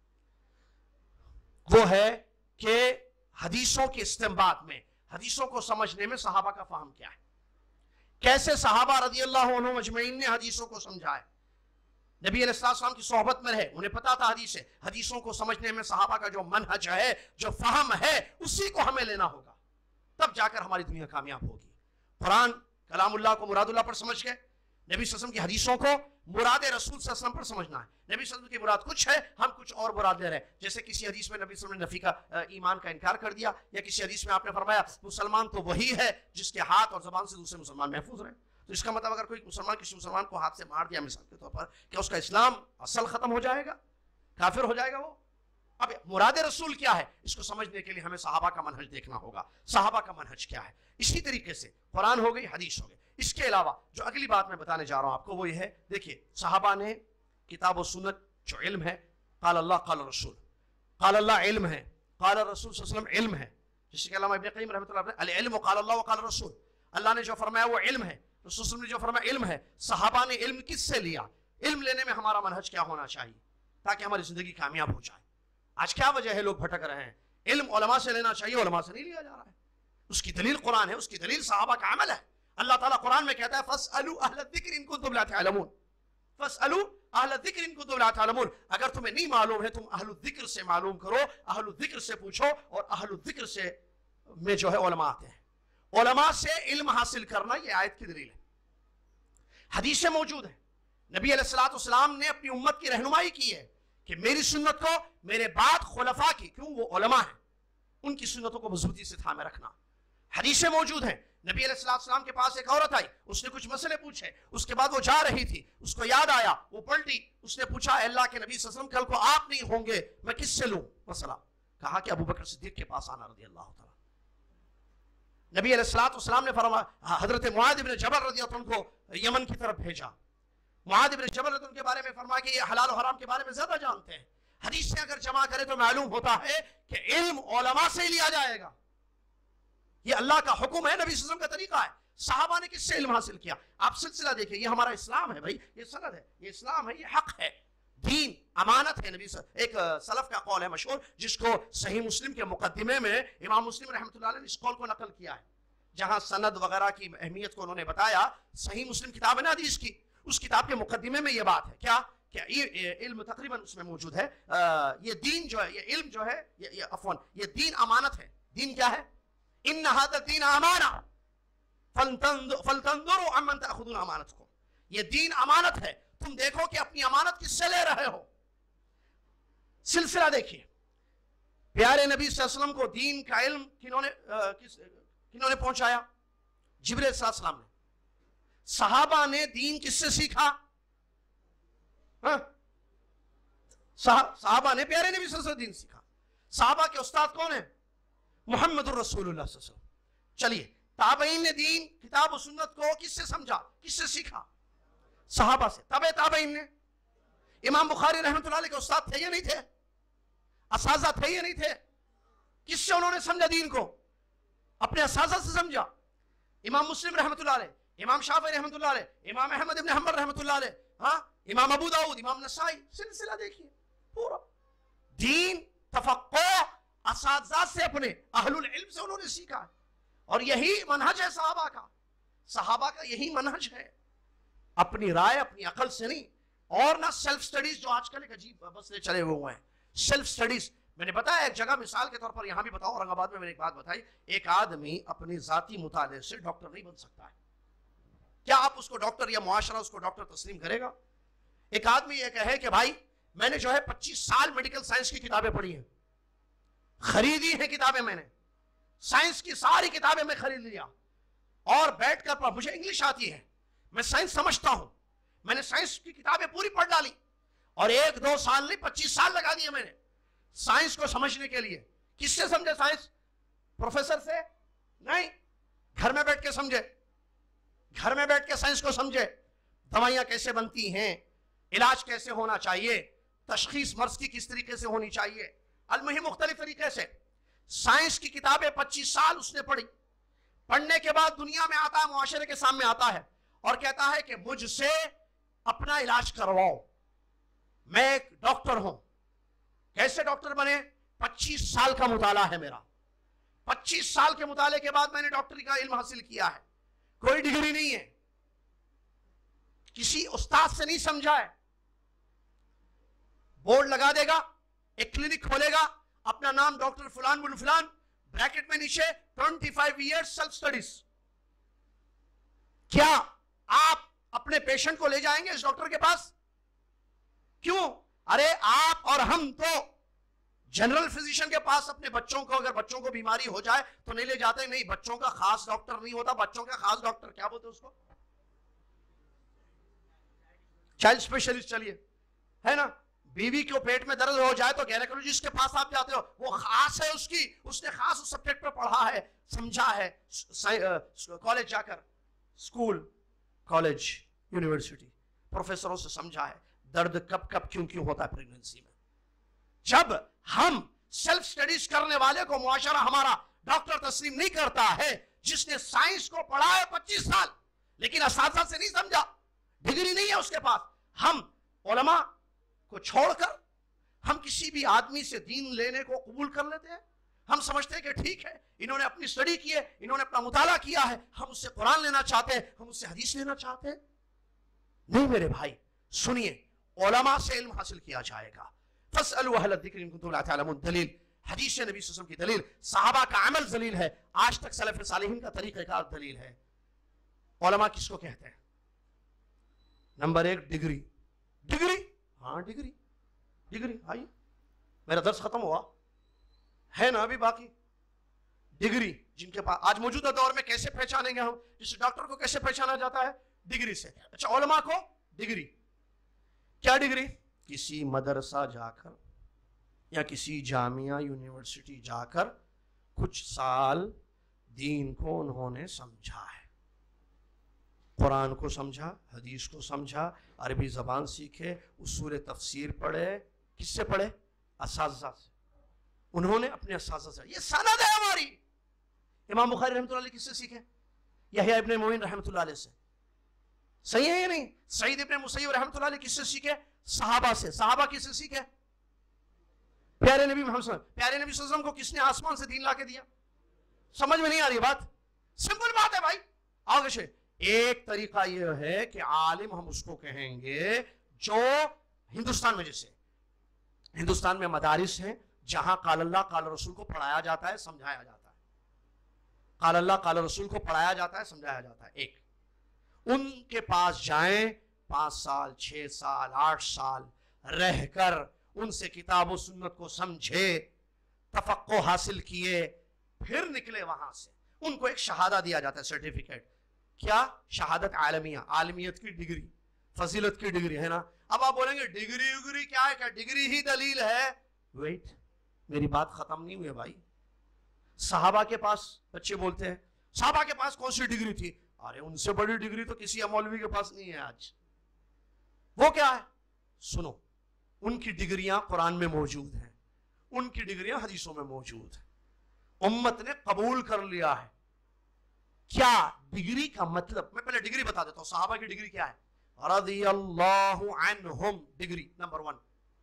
[SPEAKER 2] وہ ہے کہ حدیثوں کے استنباط میں، حدیثوں کو سمجھنے میں صحابہ کا فہم کیا ہے، کیسے صحابہ رضی اللہ عنہم اجمعین نے حدیثوں کو سمجھا ہے۔ نبی علیہ السلام کی صحبت میں رہے، انہیں پتا تھا حدیث ہے، حدیثوں کو سمجھنے میں صحابہ کا جو منہج ہے، جو فہم ہے، اسی کو ہمیں لینا ہوگا، تب جا کر ہماری دنیا کامیاب ہوگی۔ قرآن کلام اللہ کو مراد اللہ پر سمجھ گئے، نبی صلی اللہ علیہ وسلم کی حدیثوں کو مراد رسول صلی اللہ علیہ وسلم پر سمجھنا ہے۔ نبی صلی اللہ علیہ وسلم کی مراد کچھ ہے، ہم کچھ اور مراد لے رہے ہیں۔ جیسے کسی حدیث میں نبی صلی اللہ علیہ وسلم نے نفی کا ایمان کا انکار کر دیا، یا کسی حدیث میں آپ نے فرمایا مسلمان تو وہی ہے جس کے ہاتھ اور زبان سے دوسرے مسلمان محفوظ رہیں، تو اس کا مطلب اگر کوئی مسلمان کسی مسلمان کو ہاتھ سے مار دیا مثال کے طور پر، کیا اس کا اسلام اصل ختم ہو جائے گا، کافر ہو جائے گا وہ؟ اب مراد رسول کیا ہے، اس کو سمجھنے کے لیے ہمیں صحابہ کا منہج دیکھنا ہوگا، صحابہ کا منہج کیا ہے۔ اسی طریقے سے قرآن ہو گئی، حدیث ہو گئی، اس کے علاوہ جو اگلی بات میں بتانے جا رہا ہوں آپ کو وہ یہ ہے، دیکھیے صحابہ نے کتاب و سنت جو علم ہے، قال اللہ قال رسول، قال اللہ علم ہے، قال رسول صلی اللہ علیہ وسلم علم ہے، جس کے علامہ ابن قیم رحمۃ اللہ علیہ العلم قال اللہ وقال رسول، اللہ نے جو فرمایا وہ علم ہے، رسول صلی اللہ علیہ وسلم نے جو فرمایا علم ہے۔ صحابہ نے علم کس سے لیا؟ علم لینے میں ہمارا منہج کیا ہونا چاہیے تاکہ ہماری زندگی کامیاب ہو جائے؟ آج کیا وجہ ہے لوگ بھٹک رہے ہیں؟ علم علماء سے لینا چاہیے، علماء سے نہیں لیا جا رہا ہے۔ اس کی دلیل قرآن ہے، اس کی دلیل صحابہ کا عمل ہے۔ اللہ تعالیٰ قرآن میں کہتا ہے فَاسْأَلُوا أَهْلَ الذِّكْرِ إِن كُنتُمْ لَا تَعْلَمُونَ، فَاسْأَلُوا أَهْلَ الذِّكْرِ إِن كُنتُمْ لَا تَعْلَمُونَ، اگر تمہیں نہیں معلوم ہے تم اہل الذکر سے معلوم کرو، اہل الذکر سے پوچھو، اور اہل الذکر سے میں جو ہے علماء آتے ہیں۔ علماء سے علم حاصل کرنا یہ آیت کی دلیل ہے، حدیث موجود ہے۔ نبی علیہ الصلوۃ والسلام نے اپنی امت کی رہنمائی کی ہے کہ میری سنت کو میرے بعد خلفاء کی، کیوں وہ علماء ہیں، ان کی سنتوں کو مضبوطی سے تھامے رکھنا۔ حدیثیں موجود ہیں، نبی علیہ السلام کے پاس ایک عورت آئی، اس نے کچھ مسئلے پوچھے، اس کے بعد وہ جا رہی تھی، اس کو یاد آیا، وہ پلٹی، اس نے پوچھا اے اللہ کے نبی صلی اللہ علیہ وسلم کل کو آپ نہیں ہوں گے، میں کس سے لوں مسئلہ؟ کہا کہ ابو بکر صدیق کے پاس آنا رضی اللہ تعالیٰ۔ نبی علیہ السلام نے فرمایا، حضرت معاذ بن جبل رضی اللہ عنہ کو یمن کی طرف بھیجا۔ معاذ بن جبل رضی اللہ عنہ کے بارے میں فرمایا کہ یہ حلال و حرام کے بارے میں زیادہ جانتے ہیں۔ حدیث سے اگر جمع کرے تو معلوم ہوتا ہے کہ علم علماء سے لیا جائے گا، یہ اللہ کا حکم ہے، نبی صلی اللہ علیہ وسلم کا طریقہ ہے۔ صحابہ نے کس سے علم حاصل کیا؟ آپ سلسلہ دیکھیں، یہ ہمارا اسلام ہے بھائی، یہ سند ہے، یہ اسلام ہے، یہ حق ہے، دین امانت ہے۔ نبی ایک سلف کا قول ہے مشہور، جس کو صحیح مسلم کے مقدمے میں امام مسلم رحمۃ اللہ علیہ نے اس قول کو نقل کیا ہے، جہاں سند وغیرہ کی اہمیت کو انہوں نے بتایا۔ صحیح مسلم کتاب ہے نا حدیث کی، اس کتاب کے مقدمے میں یہ بات ہے، کیا کہ یہ علم تقریباً اس میں موجود ہے، یہ دین جو ہے، یہ علم جو ہے، یہ دین امانت ہے۔ دین کیا ہے؟ ان هذا الدین امانہ فلتنظروا عمن تأخذون امانتکم، یہ دین امانت ہے، تم دیکھو کہ اپنی امانت کس سے لے رہے ہو۔ سلسلہ دیکھیے، پیارے نبی صلی اللہ علیہ وسلم کو دین کا علم کنہوں نے پہنچایا؟ جبریل صلی اللہ علیہ وسلم نے۔ صحابہ نے دین کس سے سیکھا؟ صحابہ نے پیارے نبی صلی اللہ علیہ وسلم دین سیکھا۔ صحابہ کے استاد کون ہیں؟ محمد الرسول اللہ صلی اللہ علیہ وسلم۔ چلیے، تابعین نے دین کتاب و سنت کو کس سے سمجھا، کس سے سیکھا؟ صحابہ سے۔ تابعین نے امام بخاری رحمۃ اللہ علیہ کے استاد تھے یا نہیں تھے؟ اساتذہ تھے یا نہیں تھے؟ کس سے انہوں نے سمجھا دین کو؟ اپنے اساتذہ سے سمجھا۔ امام مسلم رحمۃ اللہ علیہ، امام شافعی رحمۃ اللہ علیہ، امام احمد ابن حنبل رحمۃ اللہ علیہ، ہاں، امام ابو داؤد، امام نسائی، سلسلہ دیکھیے پورا دین تفقہ اساتذہ سے، اپنے اہل العلم سے انہوں نے سیکھا ہے، اور یہی منہج ہے صحابہ کا۔ صحابہ کا یہی منہج ہے، اپنی رائے اپنی عقل سے نہیں، اور نہ سیلف سٹڈیز جو آج کل ایک عجیب مسئلے چلے ہوئے ہیں۔ سیلف سٹڈیز میں نے بتایا ایک جگہ، مثال کے طور پر یہاں بھی بتاؤ، اورنگ آباد میں نے ایک بات بتائی، ایک آدمی اپنی ذاتی مطالعے سے ڈاکٹر نہیں بن سکتا ہے۔ کیا آپ اس کو ڈاکٹر، یا معاشرہ اس کو ڈاکٹر تسلیم کرے گا؟ ایک آدمی یہ کہے کہ بھائی میں نے جو ہے 25 سال میڈیکل سائنس کی کتابیں پڑھی ہیں، خریدی ہیں کتابیں، میں نے سائنس کی ساری کتابیں میں خرید لیا، اور بیٹھ کر مجھے انگلش آتی ہے، میں سائنس سمجھتا ہوں، میں نے سائنس کی کتابیں پوری پڑھ ڈالی، اور 1-2 سال نہیں 25 سال لگا دیے میں نے سائنس کو سمجھنے کے لیے۔ کس سے سمجھے سائنس؟ پروفیسر سے نہیں، گھر میں بیٹھ کے سمجھے، گھر میں بیٹھ کے سائنس کو سمجھے، دوائیاں کیسے بنتی ہیں، علاج کیسے ہونا چاہیے، تشخیص مرض کی کس طریقے سے ہونی چاہیے، المہم مختلف طریقے سے۔ سائنس کی کتابیں 25 سال اس نے پڑھی، پڑھنے کے بعد دنیا میں آتا ہے، معاشرے کے سامنے آتا ہے، اور کہتا ہے کہ مجھ سے اپنا علاج کرواؤ، میں ایک ڈاکٹر ہوں۔ کیسے ڈاکٹر بنے؟ 25 سال کا مطالعہ ہے میرا، 25 سال کے مطالعے کے بعد میں نے ڈاکٹری کا علم حاصل کیا ہے، کوئی ڈگری نہیں ہے، کسی استاد سے نہیں سمجھا ہے۔ بورڈ لگا دے گا، ایک کلینک کھولے گا، اپنا نام ڈاکٹر فلان بن فلان، بریکٹ میں نیچے 25 ایئرز سیلف سٹڈیز۔ کیا آپ اپنے پیشنٹ کو لے جائیں گے اس ڈاکٹر کے پاس؟ کیوں؟ ارے آپ اور ہم تو جنرل فزیشین کے پاس اپنے بچوں کو، اگر بچوں کو بیماری ہو جائے تو نہیں لے جاتے، نہیں، بچوں کا خاص ڈاکٹر نہیں ہوتا، بچوں کا خاص ڈاکٹر کیا بولتے اس کو؟ Child specialist. چلیے، ہے نا، بیوی کو پیٹ میں درد ہو جائے تو گینیکولوجسٹ کے پاس آپ جاتے ہو، وہ خاص ہے اس کی، اس نے خاص اس سبجیکٹ پر پڑھا ہے، سمجھا ہے کالج جا کر۔ स्कूल, कॉलेज, यूनिवर्सिटी, प्रोफेसरों से समझा है दर्द कब कब क्यों क्यों होता है प्रेगनेंसी में। जब हम सेल्फ स्टडीज करने वाले को मुआशरा हमारा डॉक्टर तस्लीम नहीं करता है, जिसने साइंस को पढ़ा है 25 साल लेकिन असातिज़ा से नहीं समझा, डिग्री नहीं है उसके पास, हम उलमा को छोड़कर हम किसी भी आदमी से दीन लेने को कबूल कर लेते हैं। हम समझते हैं कि ठीक है, इन्होंने अपनी स्टडी की है, इन्होंने अपना मुताला किया है, हम उससे कुरान लेना चाहते हैं, हम उससे हदीस लेना चाहते हैं। नहीं मेरे भाई, सुनिए, उलमा से इल्म हासिल किया जाएगा। फस्अलू अहल ज़िक्र इन कुंतुम ला तअलमून, दलील हदीस नबी सल्लल्लाहु अलैहि वसल्लम की दलील, सहाबा का अमल दलील है, आज तक सलफ सालिहीन का तरीक़ाकार दलील है। उलमा किसको कहते हैं? नंबर एक, डिग्री। डिग्री, हाँ डिग्री, डिग्री। आइए, मेरा दर्स खत्म हुआ है ना अभी बाकी। डिग्री जिनके पास आज मौजूदा दौर में कैसे पहचानेंगे हम? जिस डॉक्टर को कैसे पहचाना जाता है? डिग्री से। अच्छा, उलमा को डिग्री, क्या डिग्री? किसी मदरसा जाकर या किसी जामिया यूनिवर्सिटी जाकर कुछ साल दीन को उन्होंने समझा है, कुरान को समझा, हदीस को समझा, अरबी ज़बान सीखे, उसूल तफसीर पढ़े। किससे पढ़े? असातिज़ा से। उन्होंने अपने असातिज़ा से। ये सनद है हमारी। इमाम बुखारी रहमतुल्लाह अलैह किससे सीखे? यहया इब्न मुईन रहमतुल्लाह अलैह से। सही है या नहीं? सईद इब्न मुसय्यब रहमतुल्लाह अलैह किससे सीखे? सहाबा से। सहाबा किससे सीखे? प्यारे नबी मोहम्मद सल्लल्लाहु अलैहि वसल्लम। प्यारे नबी सल्लल्लाहु अलैहि वसल्लम को किसने आसमान से दीन ला के दिया? समझ में नहीं आ रही बात? सिंपल बात है भाई। आगे से एक तरीका यह है कि आलिम हम उसको कहेंगे जो हिंदुस्तान में, जैसे हिंदुस्तान में मदारिस हैं जहां काल अल्लाह काल रसूल को पढ़ाया जाता है, समझाया जाता है। काल अल्लाह काल रसूल को पढ़ाया जाता है, समझाया जाता है। एक, उनके पास जाएं, 5 साल 6 साल 8 साल रहकर उनसे किताब और सुन्नत को समझे, तफक्को हासिल किए, फिर निकले वहां से, उनको एक शहादा दिया जाता है, सर्टिफिकेट। क्या? शहादत आलमिया, आलमियत की डिग्री, फजीलत की डिग्री है ना। अब आप बोलेंगे डिग्री उग्री क्या है, क्या डिग्री ही दलील है? वेट, मेरी बात खत्म नहीं हुई भाई। सहाबा के पास, बच्चे बोलते हैं सहाबा के पास कौन सी डिग्री थी? अरे उनसे बड़ी डिग्री तो किसी मौलवी के पास नहीं है आज। वो क्या है? सुनो, उनकी डिग्रियां कुरान में मौजूद हैं, उनकी डिग्रियां हदीसों में मौजूद है, उम्मत ने कबूल कर लिया है। क्या डिग्री का मतलब? मैं पहले डिग्री बता देता हूं। सहाबा की डिग्री क्या है? रज़ियल्लाहु अन्हुम, डिग्री नंबर 1,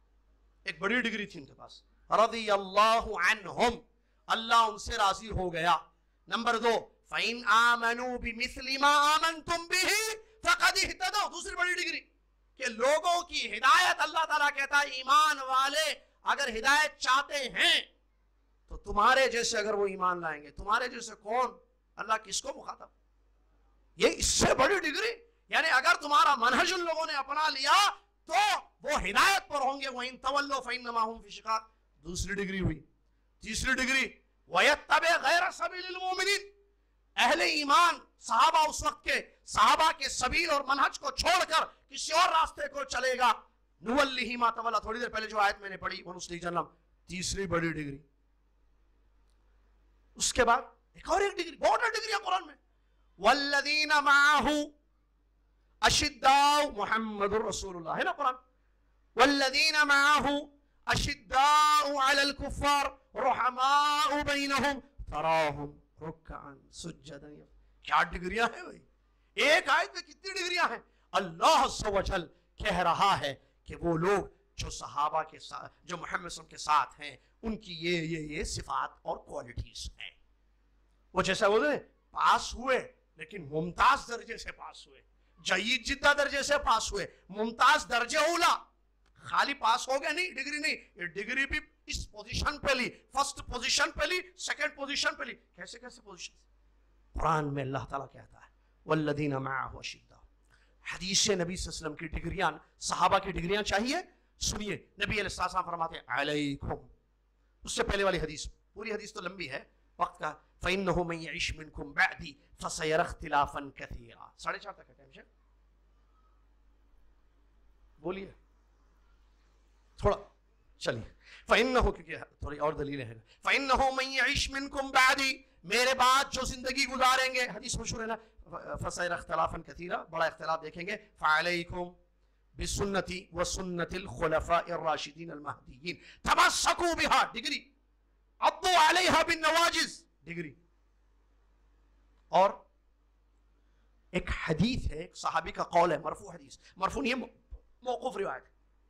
[SPEAKER 2] एक बड़ी डिग्री थी उनके पास। रज़ियल्लाहु अन्हुम, अल्लाह उनसे राजी हो गया। नंबर 2, फ़इन आमनू बिमिस्लि मा आमनतुम बिही फ़क़द इह्तदौ, दूसरी बड़ी डिग्री कि लोगों की हिदायत, अल्लाह ताला कहता है ईमान वाले अगर हिदायत चाहते हैं तो तुम्हारे जैसे अगर वो ईमान लाएंगे, तुम्हारे जैसे कौन? अल्लाह किसको मुखातब? ये इससे बड़ी डिग्री, यानी अगर तुम्हारा मनहज उन लोगों ने अपना लिया तो वो हिदायत पर होंगे। वइन तवल्लो फ़इन्नमा हुम फ़ी शिक़ाक़, दूसरी डिग्री हुई। तीसरी डिग्री, वयत्तबि गैर सबीलिल मोमिनीन, अहले ईमान सहाबा उस वक्त के, सहाबा के सबील और मनहज को छोड़कर किसी और रास्ते को चलेगा, नुवल्लिही मा तवल्ला, थोड़ी देर पहले जो आयत मैंने पढ़ी, वनुस्लिही जहन्नम, तीसरी बड़ी डिग्री। उसके बाद एक और एक डिग्री, बहुत डिग्री है कुरान में, वल्लदीना माहू अशिद्दाउ मुहम्मदुर रसूलुल्लाह, है ना कुरान, वल्लदीना माहू अशिद्दाउ अलल कुफ्फार रुहमाउ बैनहुम तराहुम रुक्अन सुज्जदन। क्या डिग्रियां हैं भाई? एक आयत में कितनी डिग्रियां हैं? अल्लाह सवजल कह रहा है कि वो लोग जो सहाबा के साथ, जो मुहम्मद सल्लल्लाहु अलैहि वसल्लम के साथ हैं, उनकी ये सिफात और क्वालिटीज हैं। वो जैसा बोलते पास हुए लेकिन मुमताज दर्जे से पास हुए, जयीद जिद्दा दर्जे से पास हुए, मुमताज दर्जे उला। खाली पास हो गया नहीं, डिग्री नहीं, ये डिग्री भी इस पोजीशन पे ली, फर्स्ट पोजीशन पे ली, सेकंड पोजीशन पे ली। कैसे कैसे पोजीशन? कुरान में अल्लाह ताला कहता है वल्लदीना माअहु अशिद्दा। हदीस नबी सल्लल्लाहु अलैहि वसल्लम की डिग्रियां, सहाबा की डिग्रियां चाहिए? सुनिए, नबी अलैहि सल्लम फरमाते हैं अलैकुम, उससे पहले वाली हदीस, पूरी हदीस तो लंबी है वक्त का, फ़इन्नहु मन यइश मिनकुम बअदी फसयरा इख्तिलाफन कसीरा। 4:30 तक है टाइम से, बोलिए थोड़ा, चलिए। फ़इन्नहु, क्योंकि थोड़ी और दलीलें हैं। फ़इन्नहु मन यइश मिनकुम बअदी, میرے بعد جو زندگی گزاریں گے، حدیث مشہور ہے نا، فَسَيَرَ اخْتِلَافًا كَثِيرًا، بڑا اختلاف دیکھیں گے، فَعَلَيْكُمْ بِسُنَّتِي وَسُنَّتِ الْخُلَفَاءِ الرَّاشِدِينَ الْمَهْدِيِّينَ تَمَسَّكُوا بِهَا، ڈگری، عَضُّوا عَلَيْهَا بِالنَّوَاجِذ، ڈگری۔ اور ایک حدیث ہے، ایک صحابی کا قول ہے، مرفوع حدیث، مرفوع نہیں ہے، موقوف روایت،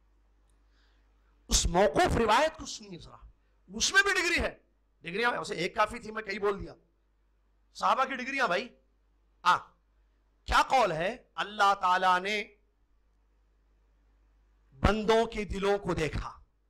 [SPEAKER 2] اس موقوف روایت کو سنیے ذرا، اس میں بھی ڈگری ہے، ڈگریاں ویسے ایک کافی تھی، میں کئی بول دیا، صحابہ کی ڈگریاں بھائی۔ کیا قول ہے؟ اللہ تعالیٰ نے بندوں کے دلوں کو دیکھا،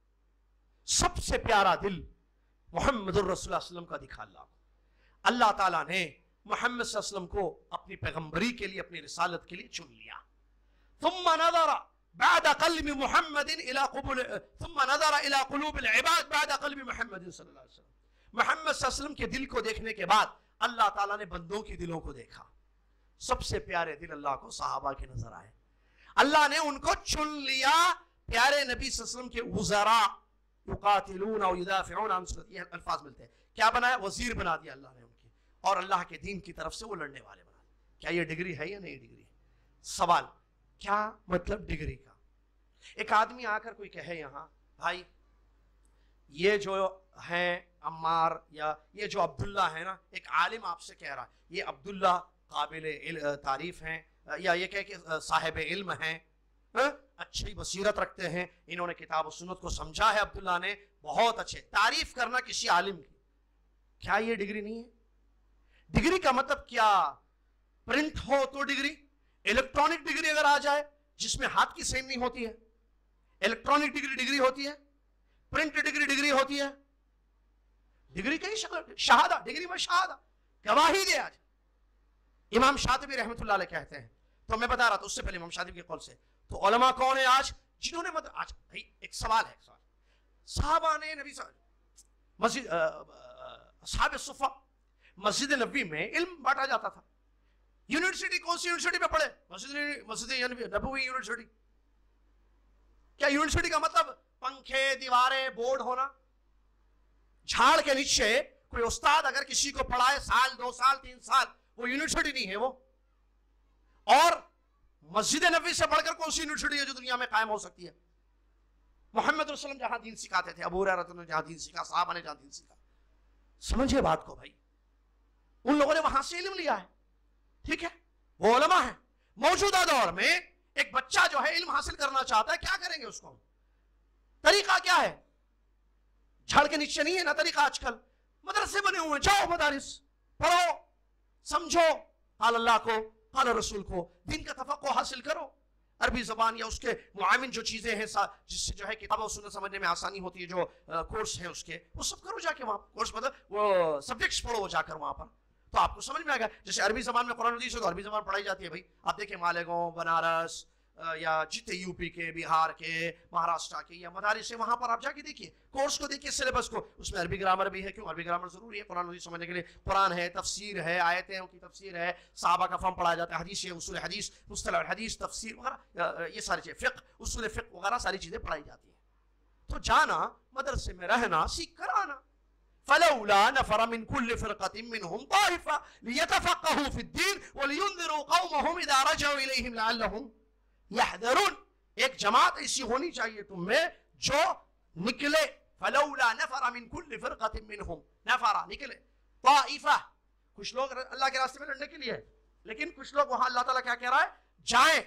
[SPEAKER 2] سب سے پیارا دل محمد الرسول اللہ علیہ وسلم کا دکھا اللہ کو، اللہ تعالیٰ نے محمد صلی اللہ علیہ وسلم کو اپنی پیغمبری کے لیے، اپنی رسالت کے لیے چن لیا۔ ثم نظر بعد قلب محمد ثم نظر الى قلوب العباد بعد قلب محمد صلی اللہ علیہ وسلم، محمد صلی اللہ علیہ وسلم کے دل کو دیکھنے کے بعد اللہ تعالیٰ نے بندوں کے دلوں کو دیکھا، سب سے پیارے دل اللہ کو صحابہ کے نظر آئے، اللہ نے ان کو چن لیا، پیارے نبی صلی اللہ علیہ وسلم کے وزراء، یقاتلون و یدافعون عن سنت، یہ الفاظ ملتے ہیں، کیا بنایا؟ وزیر بنا دیا اللہ نے ان کی، اور اللہ کے دین کی طرف سے وہ لڑنے والے بنا دیا۔ کیا یہ ڈگری ہے یا نہیں ڈگری؟ سوال، کیا مطلب ڈگری کا؟ ایک آدمی آ کر کوئی کہے یہاں، بھائی یہ جو ہیں عمار یا یہ جو عبداللہ ہے نا، ایک عالم آپ سے کہہ رہا ہے یہ عبداللہ قابل تعریف ہیں، یا یہ کہہ کہ صاحب علم ہیں، اچھی بصیرت رکھتے ہیں، انہوں نے کتاب و سنت کو سمجھا ہے، عبداللہ نے بہت اچھے، تعریف کرنا کسی عالم کی، کیا یہ ڈگری نہیں ہے؟ ڈگری کا مطلب کیا؟ پرنٹ ہو تو ڈگری، الیکٹرانک ڈگری اگر آ جائے جس میں ہاتھ کی سائن نہیں ہوتی ہے، الیکٹرانک ڈگری ہوتی ہے، پرنٹ ڈگری ہوتی ہے، ڈگری کئی شکل، شہادہ، ڈگری میں شہادہ، گواہی دے۔ آج امام شاطبی رحمۃ اللہ علیہ کہتے ہیں، تو میں بتا رہا تھا اس سے پہلے امام شاطبی کے قول سے، تو علماء کون ہیں آج جنہوں نے آج بھائی ایک سوال ہے، صحابہ نے نبی مسجد اصحاب الصفہ مسجد نبوی میں علم بانٹا جاتا تھا، یونیورسٹی کون سی یونیورسٹی میں پڑھے؟ مسجد نبوی یونیورسٹی۔ کیا یونیورسٹی کا مطلب پنکھے، دیواریں، بورڈ ہونا؟ جھاڑ کے نیچے کوئی استاد اگر کسی کو پڑھائے سال، 2 سال، 3 سال، وہ یونیورسٹی نہیں ہے وہ۔ اور مسجد نبوی سے بڑھ کر کون سی یونیورسٹی ہے جو دنیا میں قائم ہو سکتی ہے؟ محمد رسول اللہ جہاں دین سکھاتے تھے، ابو ہریرہ نے جہاں دین سکھا، صحابہ نے جہاں دین سکھا، سمجھے بات کو بھائی، ان لوگوں نے وہاں سے علم لیا ہے، ٹھیک ہے، وہ علماء ہیں۔ موجودہ دور میں ایک بچہ جو ہے علم حاصل کرنا چاہتا ہے، کیا کریں گے اس کو؟ طریقہ کیا ہے؟ جھاڑ کے نیچے نہیں ہے نا طریقہ، آج کل مدرسے بنے ہوئے ہیں، جاؤ مدارس پڑھو، سمجھو قال اللہ کو، قال رسول کو، دین کا تفقہ حاصل کرو، عربی زبان یا اس کے معاون جو چیزیں ہیں جس سے جو ہے کتاب و سنت سمجھنے میں آسانی ہوتی ہے، جو کورس ہیں اس کے، وہ سب کرو جا کے وہاں، کورس مطلب وہ سبجیکٹس پڑھو جا کر وہاں پر، تو آپ کو سمجھ میں آئے گا۔ جیسے عربی زبان میں قرآن حدیث ہے تو عربی زبان پڑھائی جاتی ہے بھائی، آپ دیکھیں مالیگاؤں، بنارس یا جتنے یو پی کے، بہار کے، مہاراشٹر کے یا مدارس ہیں، وہاں پر آپ جا کے دیکھیے، کورس کو دیکھیے، سلیبس کو، اس میں عربی گرامر بھی ہے۔ کیوں عربی گرامر ضروری ہے قرآن حدیث سمجھنے کے لیے؟ قرآن ہے، تفسیر ہے، آیتیں کی تفسیر ہے، صحابہ کا فہم پڑھایا جاتا ہے، حدیث ہے، اصول حدیث، مصطلح الحدیث، تفسیر وغیرہ، یہ ساری چیزیں، فقہ، اصول فقہ وغیرہ ساری چیزیں پڑھائی جاتی ہیں۔ تو جانا، مدرسے میں رہنا، سیکھ کر آنا۔ فلولا نفر من كل فرقة منهم طائفة ليتفقهوا في الدين ولينذروا قومهم إذا رجعوا إليهم لعلهم يحذرون۔ ایک جماعت ایسی ہونی چاہیے تم میں جو نکلے، فلولا نفر من كل فرقة منهم، نفر نکلے، طائفہ، کچھ لوگ اللہ کے راستے میں لڑنے کے لیے، لیکن کچھ لوگ وہاں اللہ تعالیٰ کیا کہہ رہا ہے؟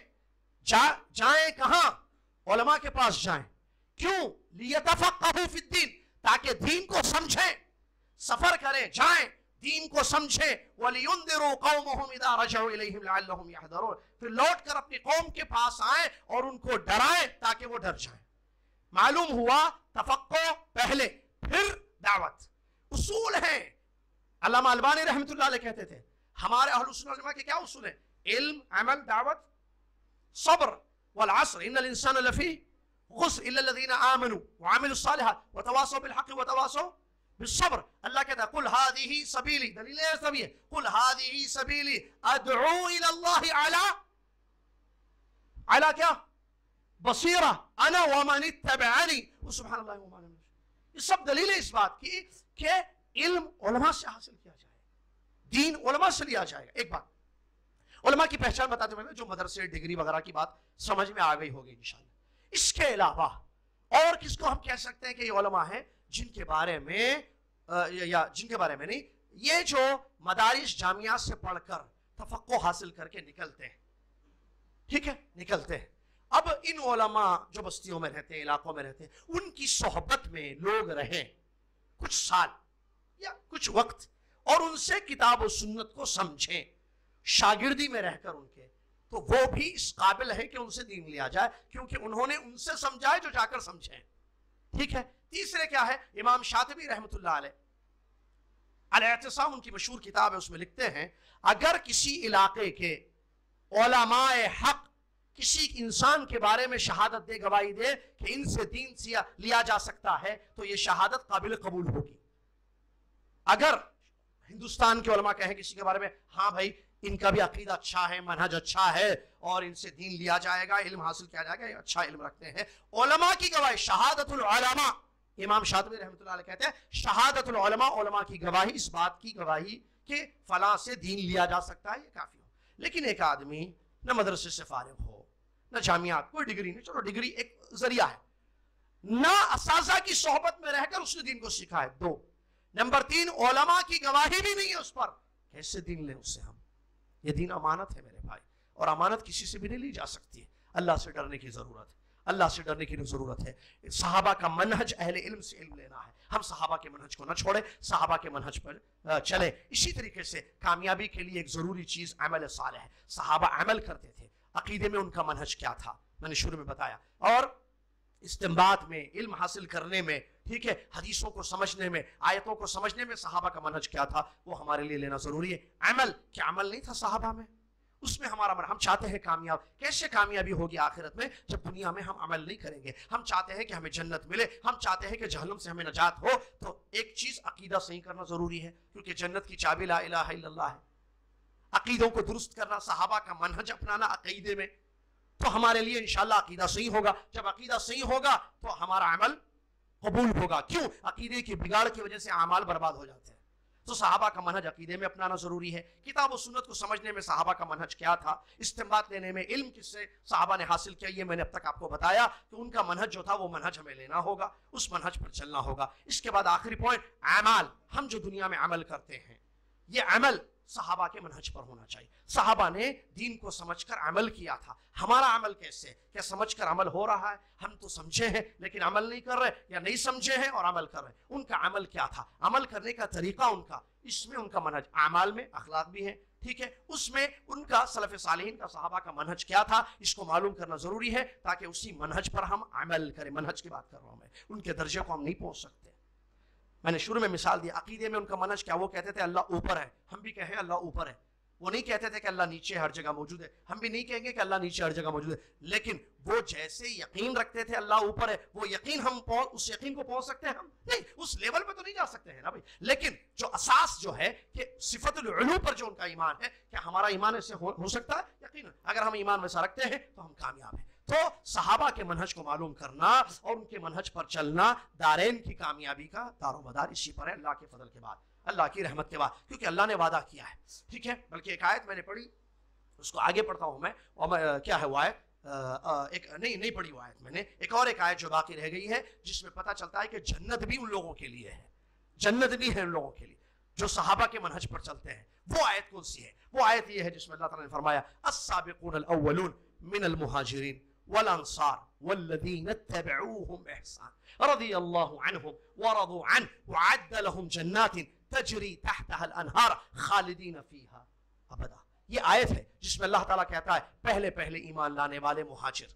[SPEAKER 2] جائیں کہاں؟ علماء کے پاس جائیں۔ کیوں؟ ليتفقهوا في الدين، تاکہ دین کو سمجھیں، سفر کریں، جائیں، دین کو سمجھیں۔ وَلِيُنذِرُوا قَوْمَهُمْ إِذَا رَجَعُوا إِلَيْهِمْ لَعَلَّهُمْ يَحْذَرُونَ، پھر لوٹ کر اپنی قوم کے پاس آئیں اور ان کو ڈرائیں تاکہ وہ ڈر جائیں۔ معلوم ہوا تفقہ پہلے، پھر دعوت، اصول ہیں۔ علامہ البانی رحمۃ اللہ علیہ کہتے تھے ہمارے اہل سنت والجماعہ کے کیا اصول ہیں؟ علم، عمل، دعوت، صبر۔ والعصر ان الانسان لفی خسر الا الذین آمنوا وعملوا الصالحات وتواصوا بالحق وتواصوا بالصبر۔ اللہ کہتا ہے قل هذه سبیلی، دلیل ہے سب یہ، قل هذه سبیلی ادعو الى اللہ علی کیا؟ بصیرہ انا ومن اتبعنی وسبحان اللہ وما انا، یہ سب دلیل ہے اس بات کی کہ علم علماء سے حاصل کیا جائے، دین علماء سے لیا جائے گا. ایک بات علماء کی پہچان بتاتے ہوئے جو مدرسے ڈگری وغیرہ کی بات سمجھ میں آ گئی ہوگی انشاءاللہ. اس کے علاوہ اور کس کو ہم کہہ سکتے ہیں کہ یہ علماء ہیں جن کے بارے میں یا جن کے بارے میں نہیں، یہ جو مدارس جامعات سے پڑھ کر تفقہ حاصل کر کے نکلتے ہیں، ٹھیک ہے، نکلتے ہیں. اب ان علماء جو بستیوں میں رہتے ہیں، علاقوں میں رہتے ہیں، ان کی صحبت میں لوگ رہیں کچھ سال یا کچھ وقت اور ان سے کتاب و سنت کو سمجھیں، شاگردی میں رہ کر ان کے، تو وہ بھی اس قابل ہے کہ ان سے دین لیا جائے، کیونکہ انہوں نے ان سے سمجھا ہے جو جا کر سمجھیں. ٹھیک ہے. تیسرے کیا ہے؟ امام شاطبی رحمۃ اللہ علیہ الاعتصام ان کی مشہور کتاب ہے، اس میں لکھتے ہیں اگر کسی علاقے کے علماء حق کسی انسان کے بارے میں شہادت دے، گواہی دے کہ ان سے دین لیا جا سکتا ہے، تو یہ شہادت قابل قبول ہوگی. اگر ہندوستان کے علماء کہیں کسی کے بارے میں ہاں بھائی ان کا بھی عقیدہ اچھا ہے، منہج اچھا ہے اور ان سے دین لیا جائے گا، علم حاصل کیا جائے گا، یہ اچھا علم رکھتے ہیں، علماء کی گواہی، شہادت العلماء، امام شاطبی رحمۃ اللہ علیہ کہتے ہیں شہادت العلماء، علماء کی گواہی، اس بات کی گواہی کہ فلاں سے دین لیا جا سکتا ہے، یہ کافی ہو. لیکن ایک آدمی نہ مدرسے سے فارغ ہو، نہ جامعات، کوئی ڈگری نہیں، چلو ڈگری ایک ذریعہ ہے، نہ اساتذہ کی صحبت میں رہ کر اس نے دین کو سیکھا ہے. 2 نمبر 3 علماء کی گواہی بھی نہیں ہے اس پر، کیسے دین لیں اس سے ہم؟ یہ دین امانت ہے میرے بھائی، اور امانت کسی سے بھی نہیں لی جا سکتی ہے. اللہ سے ڈرنے کی ضرورت ہے، اللہ سے ڈرنے کی ضرورت ہے. صحابہ کا منہج اہل علم سے علم لینا ہے، ہم صحابہ کے منہج کو نہ چھوڑیں، صحابہ کے منہج پر چلیں. اسی طریقے سے کامیابی کے لیے ایک ضروری چیز عمل صالح ہے. صحابہ عمل کرتے تھے، عقیدے میں ان کا منہج کیا تھا میں نے شروع میں بتایا، اور استنباط میں، علم حاصل کرنے میں، ٹھیک ہے، حدیثوں کو سمجھنے میں، آیتوں کو سمجھنے میں صحابہ کا منہج کیا تھا وہ ہمارے لیے لینا ضروری ہے. عمل، کیا عمل نہیں تھا صحابہ میں؟ اس میں ہمارا ہم چاہتے ہیں کامیاب. کیسے کامیابی ہوگی آخرت میں جب دنیا میں ہم عمل نہیں کریں گے؟ ہم چاہتے ہیں کہ ہمیں جنت ملے، ہم چاہتے ہیں کہ جہنم سے ہمیں نجات ہو، تو ایک چیز عقیدہ صحیح کرنا ضروری ہے، کیونکہ جنت کی چابی لا الہ الا اللہ ہے. عقیدوں کو درست کرنا، صحابہ کا منہج اپنانا عقیدے میں، تو ہمارے لیے انشاءاللہ عقیدہ صحیح ہوگا. جب عقیدہ صحیح ہوگا تو ہمارا عمل قبول ہوگا. کیوں؟ عقیدے کی بگاڑ کی وجہ سے اعمال برباد ہو جاتے ہیں. تو صحابہ کا منہج عقیدے میں اپنانا ضروری ہے. کتاب و سنت کو سمجھنے میں صحابہ کا منہج کیا تھا، استنباط لینے میں علم کس سے صحابہ نے حاصل کیا، یہ میں نے اب تک آپ کو بتایا کہ ان کا منہج جو تھا وہ منہج ہمیں لینا ہوگا، اس منہج پر چلنا ہوگا. اس کے بعد آخری پوائنٹ، اعمال. ہم جو دنیا میں عمل کرتے ہیں یہ عمل صحابہ کے منہج پر ہونا چاہیے. صحابہ نے دین کو سمجھ کر عمل کیا تھا. ہمارا عمل کیسے؟ کیا سمجھ کر عمل ہو رہا ہے؟ ہم تو سمجھے ہیں لیکن عمل نہیں کر رہے، یا نہیں سمجھے ہیں اور عمل کر رہے. ان کا عمل کیا تھا، عمل کرنے کا طریقہ ان کا، اس میں ان کا منہج، اعمال میں اخلاق بھی ہے، ٹھیک ہے، اس میں ان کا سلف صالحین کا صحابہ کا منہج کیا تھا، اس کو معلوم کرنا ضروری ہے تاکہ اسی منہج پر ہم عمل کریں. منہج کی بات کر رہا ہوں میں، ان کے درجے کو ہم نہیں پہنچ سکتے. میں نے شروع میں مثال دی، عقیدے میں ان کا منہج کیا، وہ کہتے تھے اللہ اوپر ہے، ہم بھی کہیں اللہ اوپر ہے. وہ نہیں کہتے تھے کہ اللہ نیچے ہر جگہ موجود ہے، ہم بھی نہیں کہیں گے کہ اللہ نیچے ہر جگہ موجود ہے. لیکن وہ جیسے یقین رکھتے تھے اللہ اوپر ہے، وہ یقین ہم اس یقین کو پہنچ سکتے ہیں؟ ہم نہیں، اس لیول پہ تو نہیں جا سکتے ہیں نا بھائی. لیکن جو اساس جو ہے کہ صفت العلو پر جو ان کا ایمان ہے، کیا ہمارا ایمان ایسے ہو سکتا ہے؟ یقین اگر ہم ایمان ویسا رکھتے ہیں تو ہم کامیاب ہیں. تو صحابہ کے منہج کو معلوم کرنا اور ان کے منہج پر چلنا دارین کی کامیابی کا دار و مدار اسی پر ہے، اللہ کے فضل کے بعد، اللہ کی رحمت کے بعد، کیونکہ اللہ نے وعدہ کیا ہے. ٹھیک ہے. بلکہ ایک آیت میں نے پڑھی، اس کو آگے پڑھتا ہوں میں، اور کیا ہے وہ آیت، ایک نہیں پڑھی وہ آیت میں نے، ایک اور ایک آیت جو باقی رہ گئی ہے جس میں پتہ چلتا ہے کہ جنت بھی ان لوگوں کے لیے ہے، جنت بھی ہے ان لوگوں کے لیے جو صحابہ کے منہج پر چلتے ہیں. وہ آیت کون سی ہے؟ وہ آیت یہ ہے جس میں اللہ تعالیٰ نے فرمایا السابقون الاولون من المہاجرین والانصار والذین اتبعوهم بإحسان رضی اللہ عنہم ورضوا عنہ وعد لهم جنات تجری تحتها الانہار خالدین فیہا ابدا. یہ آیت ہے جس میں اللہ تعالیٰ کہتا ہے پہلے ایمان لانے والے مہاجر،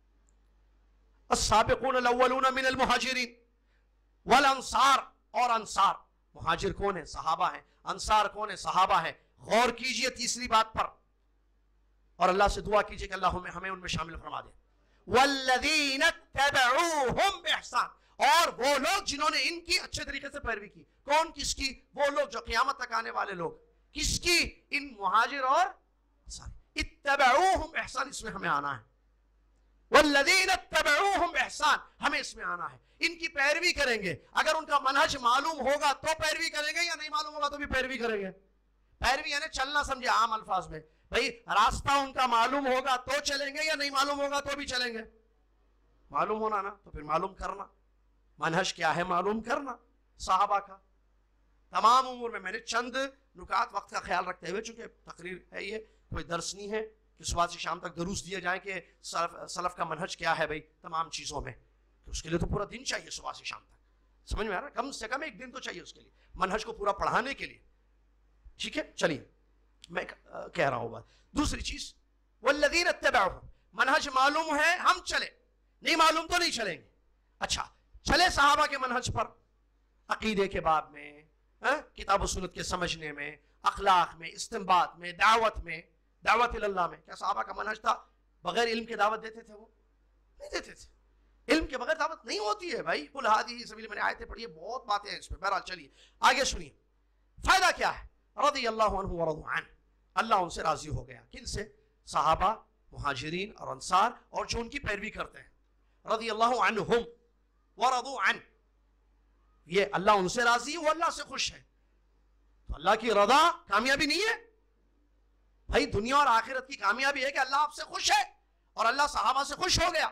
[SPEAKER 2] السابقون الاولون من المہاجرین والانصار، اور انصار، مہاجر کون ہیں؟ صحابہ ہیں. انصار کون ہیں؟ صحابہ ہیں. غور کیجئے تیسری بات پر اور اللہ سے دعا کیجئے کہ اللہ ہمیں ان میں شامل فرما دے. والذین اتبعوہم بإحسان، اور وہ لوگ جنہوں نے ان کی اچھے طریقے سے پیروی کی. کون؟ کس کی؟ وہ لوگ جو قیامت تک آنے والے لوگ. کس کی؟ ان مہاجر اور انصار. اتبعوہم بإحسان، اس میں ہمیں آنا ہے. والذین اتبعوہم بإحسان، ہمیں اس میں آنا ہے. ان کی پیروی کریں گے. اگر ان کا منہج معلوم ہوگا تو پیروی کریں گے، یا نہیں معلوم ہوگا تو بھی پیروی کریں گے. پیروی یعنی چلنا سمجھے عام الفاظ میں. بھئی راستہ ان کا معلوم ہوگا تو چلیں گے یا نہیں معلوم ہوگا تو بھی چلیں گے؟ معلوم ہونا نا, تو پھر معلوم کرنا. منہج کیا ہے معلوم کرنا صحابہ کا تمام امور میں نے چند نکات وقت کا خیال رکھتے ہوئے, چونکہ تقریر ہے یہ, کوئی درس نہیں ہے کہ صبح سے شام تک دروس دیے جائیں کہ سلف کا منہج کیا ہے بھئی تمام چیزوں میں. اس کے لیے تو پورا دن چاہیے صبح سے شام تک, سمجھ میں آ رہا ہے؟ کم سے کم ایک دن تو چاہیے اس کے لیے منہج کو پورا پڑھانے کے لیے. ٹھیک ہے, چلیے میں کہہ رہا ہوں بات. دوسری چیز والذین اتبعوہم, منہج معلوم ہے ہم چلے, نہیں معلوم تو نہیں چلیں گے. اچھا چلے صحابہ کے منہج پر, عقیدے کے باب میں, کتاب و سنت کے سمجھنے میں, اخلاق میں, استنباط میں, دعوت میں, دعوت اللہ میں. کیا صحابہ کا منہج تھا بغیر علم کے دعوت دیتے تھے؟ وہ نہیں دیتے تھے. علم کے بغیر دعوت نہیں ہوتی ہے بھائی. قل ہذہ سبیلی, میں نے آیتیں پڑھی ہے, بہت باتیں ہیں اس میں. بہرحال چلیے آگے سنیے. فائدہ کیا ہے؟ رضی اللہ عنہ ورضوا عنہ, اللہ ان سے راضی ہو گیا. کن سے؟ صحابہ, مہاجرین اور انصار, اور جو ان کی پیروی کرتے ہیں. رضی اللہ عنہم ورضوا عنہ, یہ اللہ ان سے راضی, وہ اللہ سے خوش ہے. تو اللہ کی رضا کامیابی نہیں ہے بھائی. دنیا اور آخرت کی کامیابی ہے کہ اللہ آپ سے خوش ہے, اور اللہ صحابہ سے خوش ہو گیا.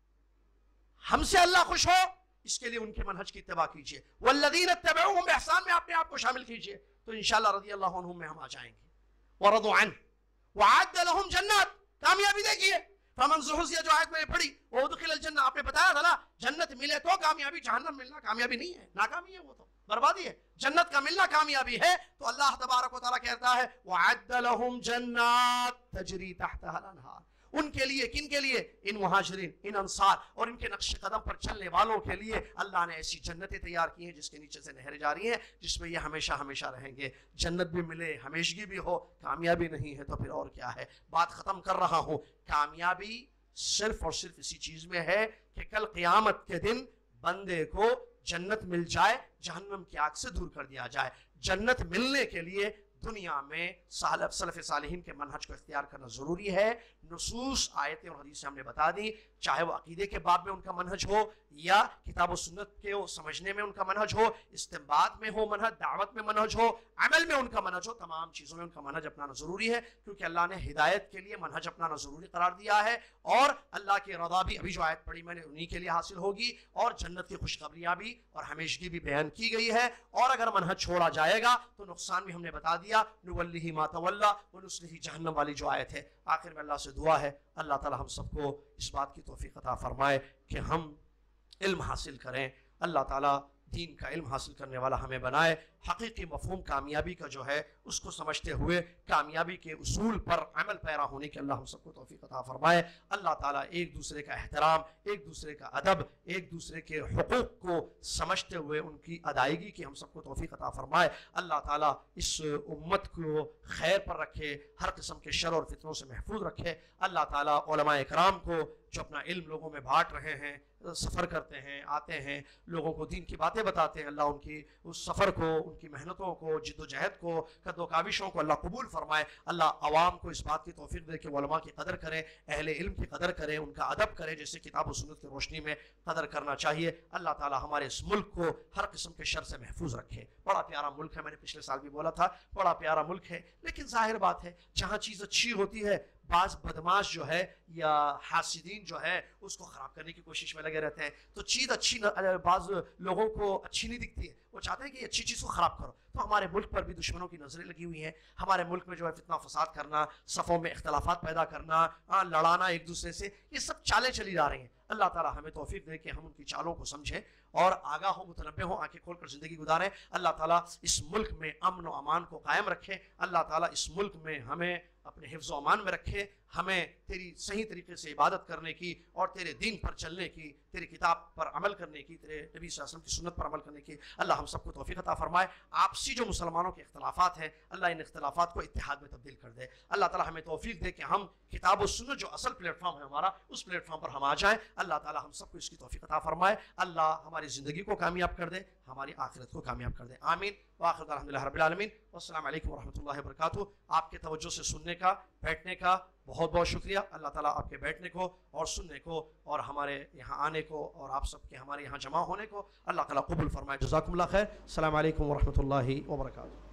[SPEAKER 2] ہم سے اللہ خوش ہو, اس کے لیے ان کے منہج کی اتباع کیجئے. والذین اتبعوہم بإحسان میں اپنے آپ کو شامل کیجئے, تو انشاءاللہ رضی اللہ عنہم میں ہم آ جائیں گے. ورضوا عنہ وعد لهم جنات, کامیابی دیکھیے. فمن زحزح, جو آیت میں نے پڑھی, وادخل الجنہ, آپ نے بتایا تھا نا جنت ملے تو کامیابی, جہنم ملنا کامیابی نہیں ہے, ناکامی ہے, وہ تو بربادی ہے. جنت کا ملنا کامیابی ہے. تو اللہ تبارک و تعالیٰ کہتا ہے وعد لهم جنات تجری تحتها الانہار, ان کے لیے, کن کے لیے؟ ان مہاجرین, ان انصار اور ان کے نقش قدم پر چلنے والوں کے لیے اللہ نے ایسی جنتیں تیار کی ہیں جس کے نیچے سے نہریں جاری ہیں, جس میں یہ ہمیشہ ہمیشہ رہیں گے. جنت بھی ملے, ہمیشگی بھی ہو, کامیابی نہیں ہے تو پھر اور کیا ہے؟ بات ختم کر رہا ہوں. کامیابی صرف اور صرف اسی چیز میں ہے کہ کل قیامت کے دن بندے کو جنت مل جائے, جہنم کی آگ سے دور کر دیا جائے. جنت ملنے کے لیے دنیا میں سلف صالحین کے منہج کو اختیار کرنا ضروری ہے. نصوص, آیتیں اور حدیثیں ہم نے بتا دی, چاہے وہ عقیدے کے باب میں ان کا منہج ہو, یا کتاب و سنت کے سمجھنے میں ان کا منہج ہو, استنباط میں ہو منہج, دعوت میں منہج ہو, عمل میں ان کا منہج ہو, تمام چیزوں میں ان کا منہج اپنانا ضروری ہے. کیونکہ اللہ نے ہدایت کے لیے منہج اپنانا ضروری قرار دیا ہے, اور اللہ کی رضا بھی, ابھی جو آیت پڑھی میں نے, انہی کے لیے حاصل ہوگی, اور جنت کی خوشخبریاں بھی اور ہمیشگی بھی بیان کی گئی ہے. اور اگر منہج چھوڑا جائے گا تو نقصان بھی ہم نے بتا دیا, نولہ ما تولی ونصلہ جہنم والی جو آیت ہے. آخر میں اللہ سے دعا ہے اللہ تعالی ہم سب کو اس بات کی توفیق عطا فرمائے کہ ہم علم حاصل کریں. اللہ تعالی دین کا علم حاصل کرنے والا ہمیں بنائے. حقیقی مفہوم کامیابی کا جو ہے اس کو سمجھتے ہوئے کامیابی کے اصول پر عمل پیرا ہونے کی اللہ ہم سب کو توفیق عطا فرمائے. اللہ تعالیٰ ایک دوسرے کا احترام, ایک دوسرے کا ادب, ایک دوسرے کے حقوق کو سمجھتے ہوئے ان کی ادائیگی کی ہم سب کو توفیق عطا فرمائے. اللہ تعالیٰ اس امت کو خیر پر رکھے, ہر قسم کے شر اور فتنوں سے محفوظ رکھے. اللہ تعالیٰ علماء اکرام کو جو اپنا علم لوگوں میں بانٹ رہے ہیں, سفر کرتے ہیں, آتے ہیں, لوگوں کو دین کی باتیں بتاتے ہیں, اللہ ان کی اس سفر کو, ان کی محنتوں کو, جد و جہد کو, قد و کاوشوں کو اللہ قبول فرمائے. اللہ عوام کو اس بات کی توفیق دے کہ علماء کی قدر کریں, اہل علم کی قدر کریں, ان کا ادب کریں جیسے کتاب و سنت کی روشنی میں قدر کرنا چاہیے. اللہ تعالیٰ ہمارے اس ملک کو ہر قسم کے شر سے محفوظ رکھے. بڑا پیارا ملک ہے, میں نے پچھلے سال بھی بولا تھا, بڑا پیارا ملک ہے, لیکن ظاہر بات ہے جہاں چیز اچھی ہوتی ہے بعض بدماش جو ہے یا حاسدین جو ہے اس کو خراب کرنے کی کوشش میں لگے رہتے ہیں. تو چیز اچھی بعض لوگوں کو اچھی نہیں دکھتی ہے, وہ چاہتے ہیں کہ اچھی چیز کو خراب کرو. تو ہمارے ملک پر بھی دشمنوں کی نظریں لگی ہوئی ہیں. ہمارے ملک میں جو ہے فتنہ فساد کرنا, صفوں میں اختلافات پیدا کرنا, لڑانا ایک دوسرے سے, یہ سب چالیں چلی جا رہی ہیں. اللہ تعالیٰ ہمیں توفیق دے کہ ہم ان کی چالوں کو سمجھیں اور آگاہ ہوں, متنبہ ہوں, آنکھیں کھول کر زندگی گزاریں. اللہ تعالیٰ اس ملک میں امن و امان کو قائم رکھے. اللہ تعالیٰ اس ملک میں ہمیں اپنے حفظ و امان میں رکھے, ہمیں تیری صحیح طریقے سے عبادت کرنے کی اور تیرے دین پر چلنے کی, تیری کتاب پر عمل کرنے کی, تیرے نبی صلی اللہ علیہ وسلم کی سنت پر عمل کرنے کی اللہ ہم سب کو توفیق عطا فرمائے. آپسی جو مسلمانوں کے اختلافات ہیں اللہ ان اختلافات کو اتحاد میں تبدیل کر دے. اللہ تعالیٰ ہمیں توفیق دے کہ ہم کتاب و سنت جو اصل پلیٹ فارم ہے ہمارا, اس پلیٹ فارم پر ہم آ جائیں. اللہ تعالیٰ ہم سب کو اس کی توفیق عطا فرمائے. اللہ ہماری زندگی کو کامیاب کر دے, ہماری آخرت کو کامیاب کر دے. آمین. وآخر دعوانا الحمدللہ رب العالمین. والسلام علیکم ورحمۃ اللہ وبرکاتہ. آپ کے توجہ سے سننے کا, بیٹھنے کا بہت بہت شکریہ. اللہ تعالیٰ آپ کے بیٹھنے کو اور سننے کو اور ہمارے یہاں آنے کو اور آپ سب کے ہمارے یہاں جمع ہونے کو اللہ تعالیٰ قبول فرمائے. جزاکم اللہ خیر. السلام علیکم ورحمۃ اللہ وبرکاتہ.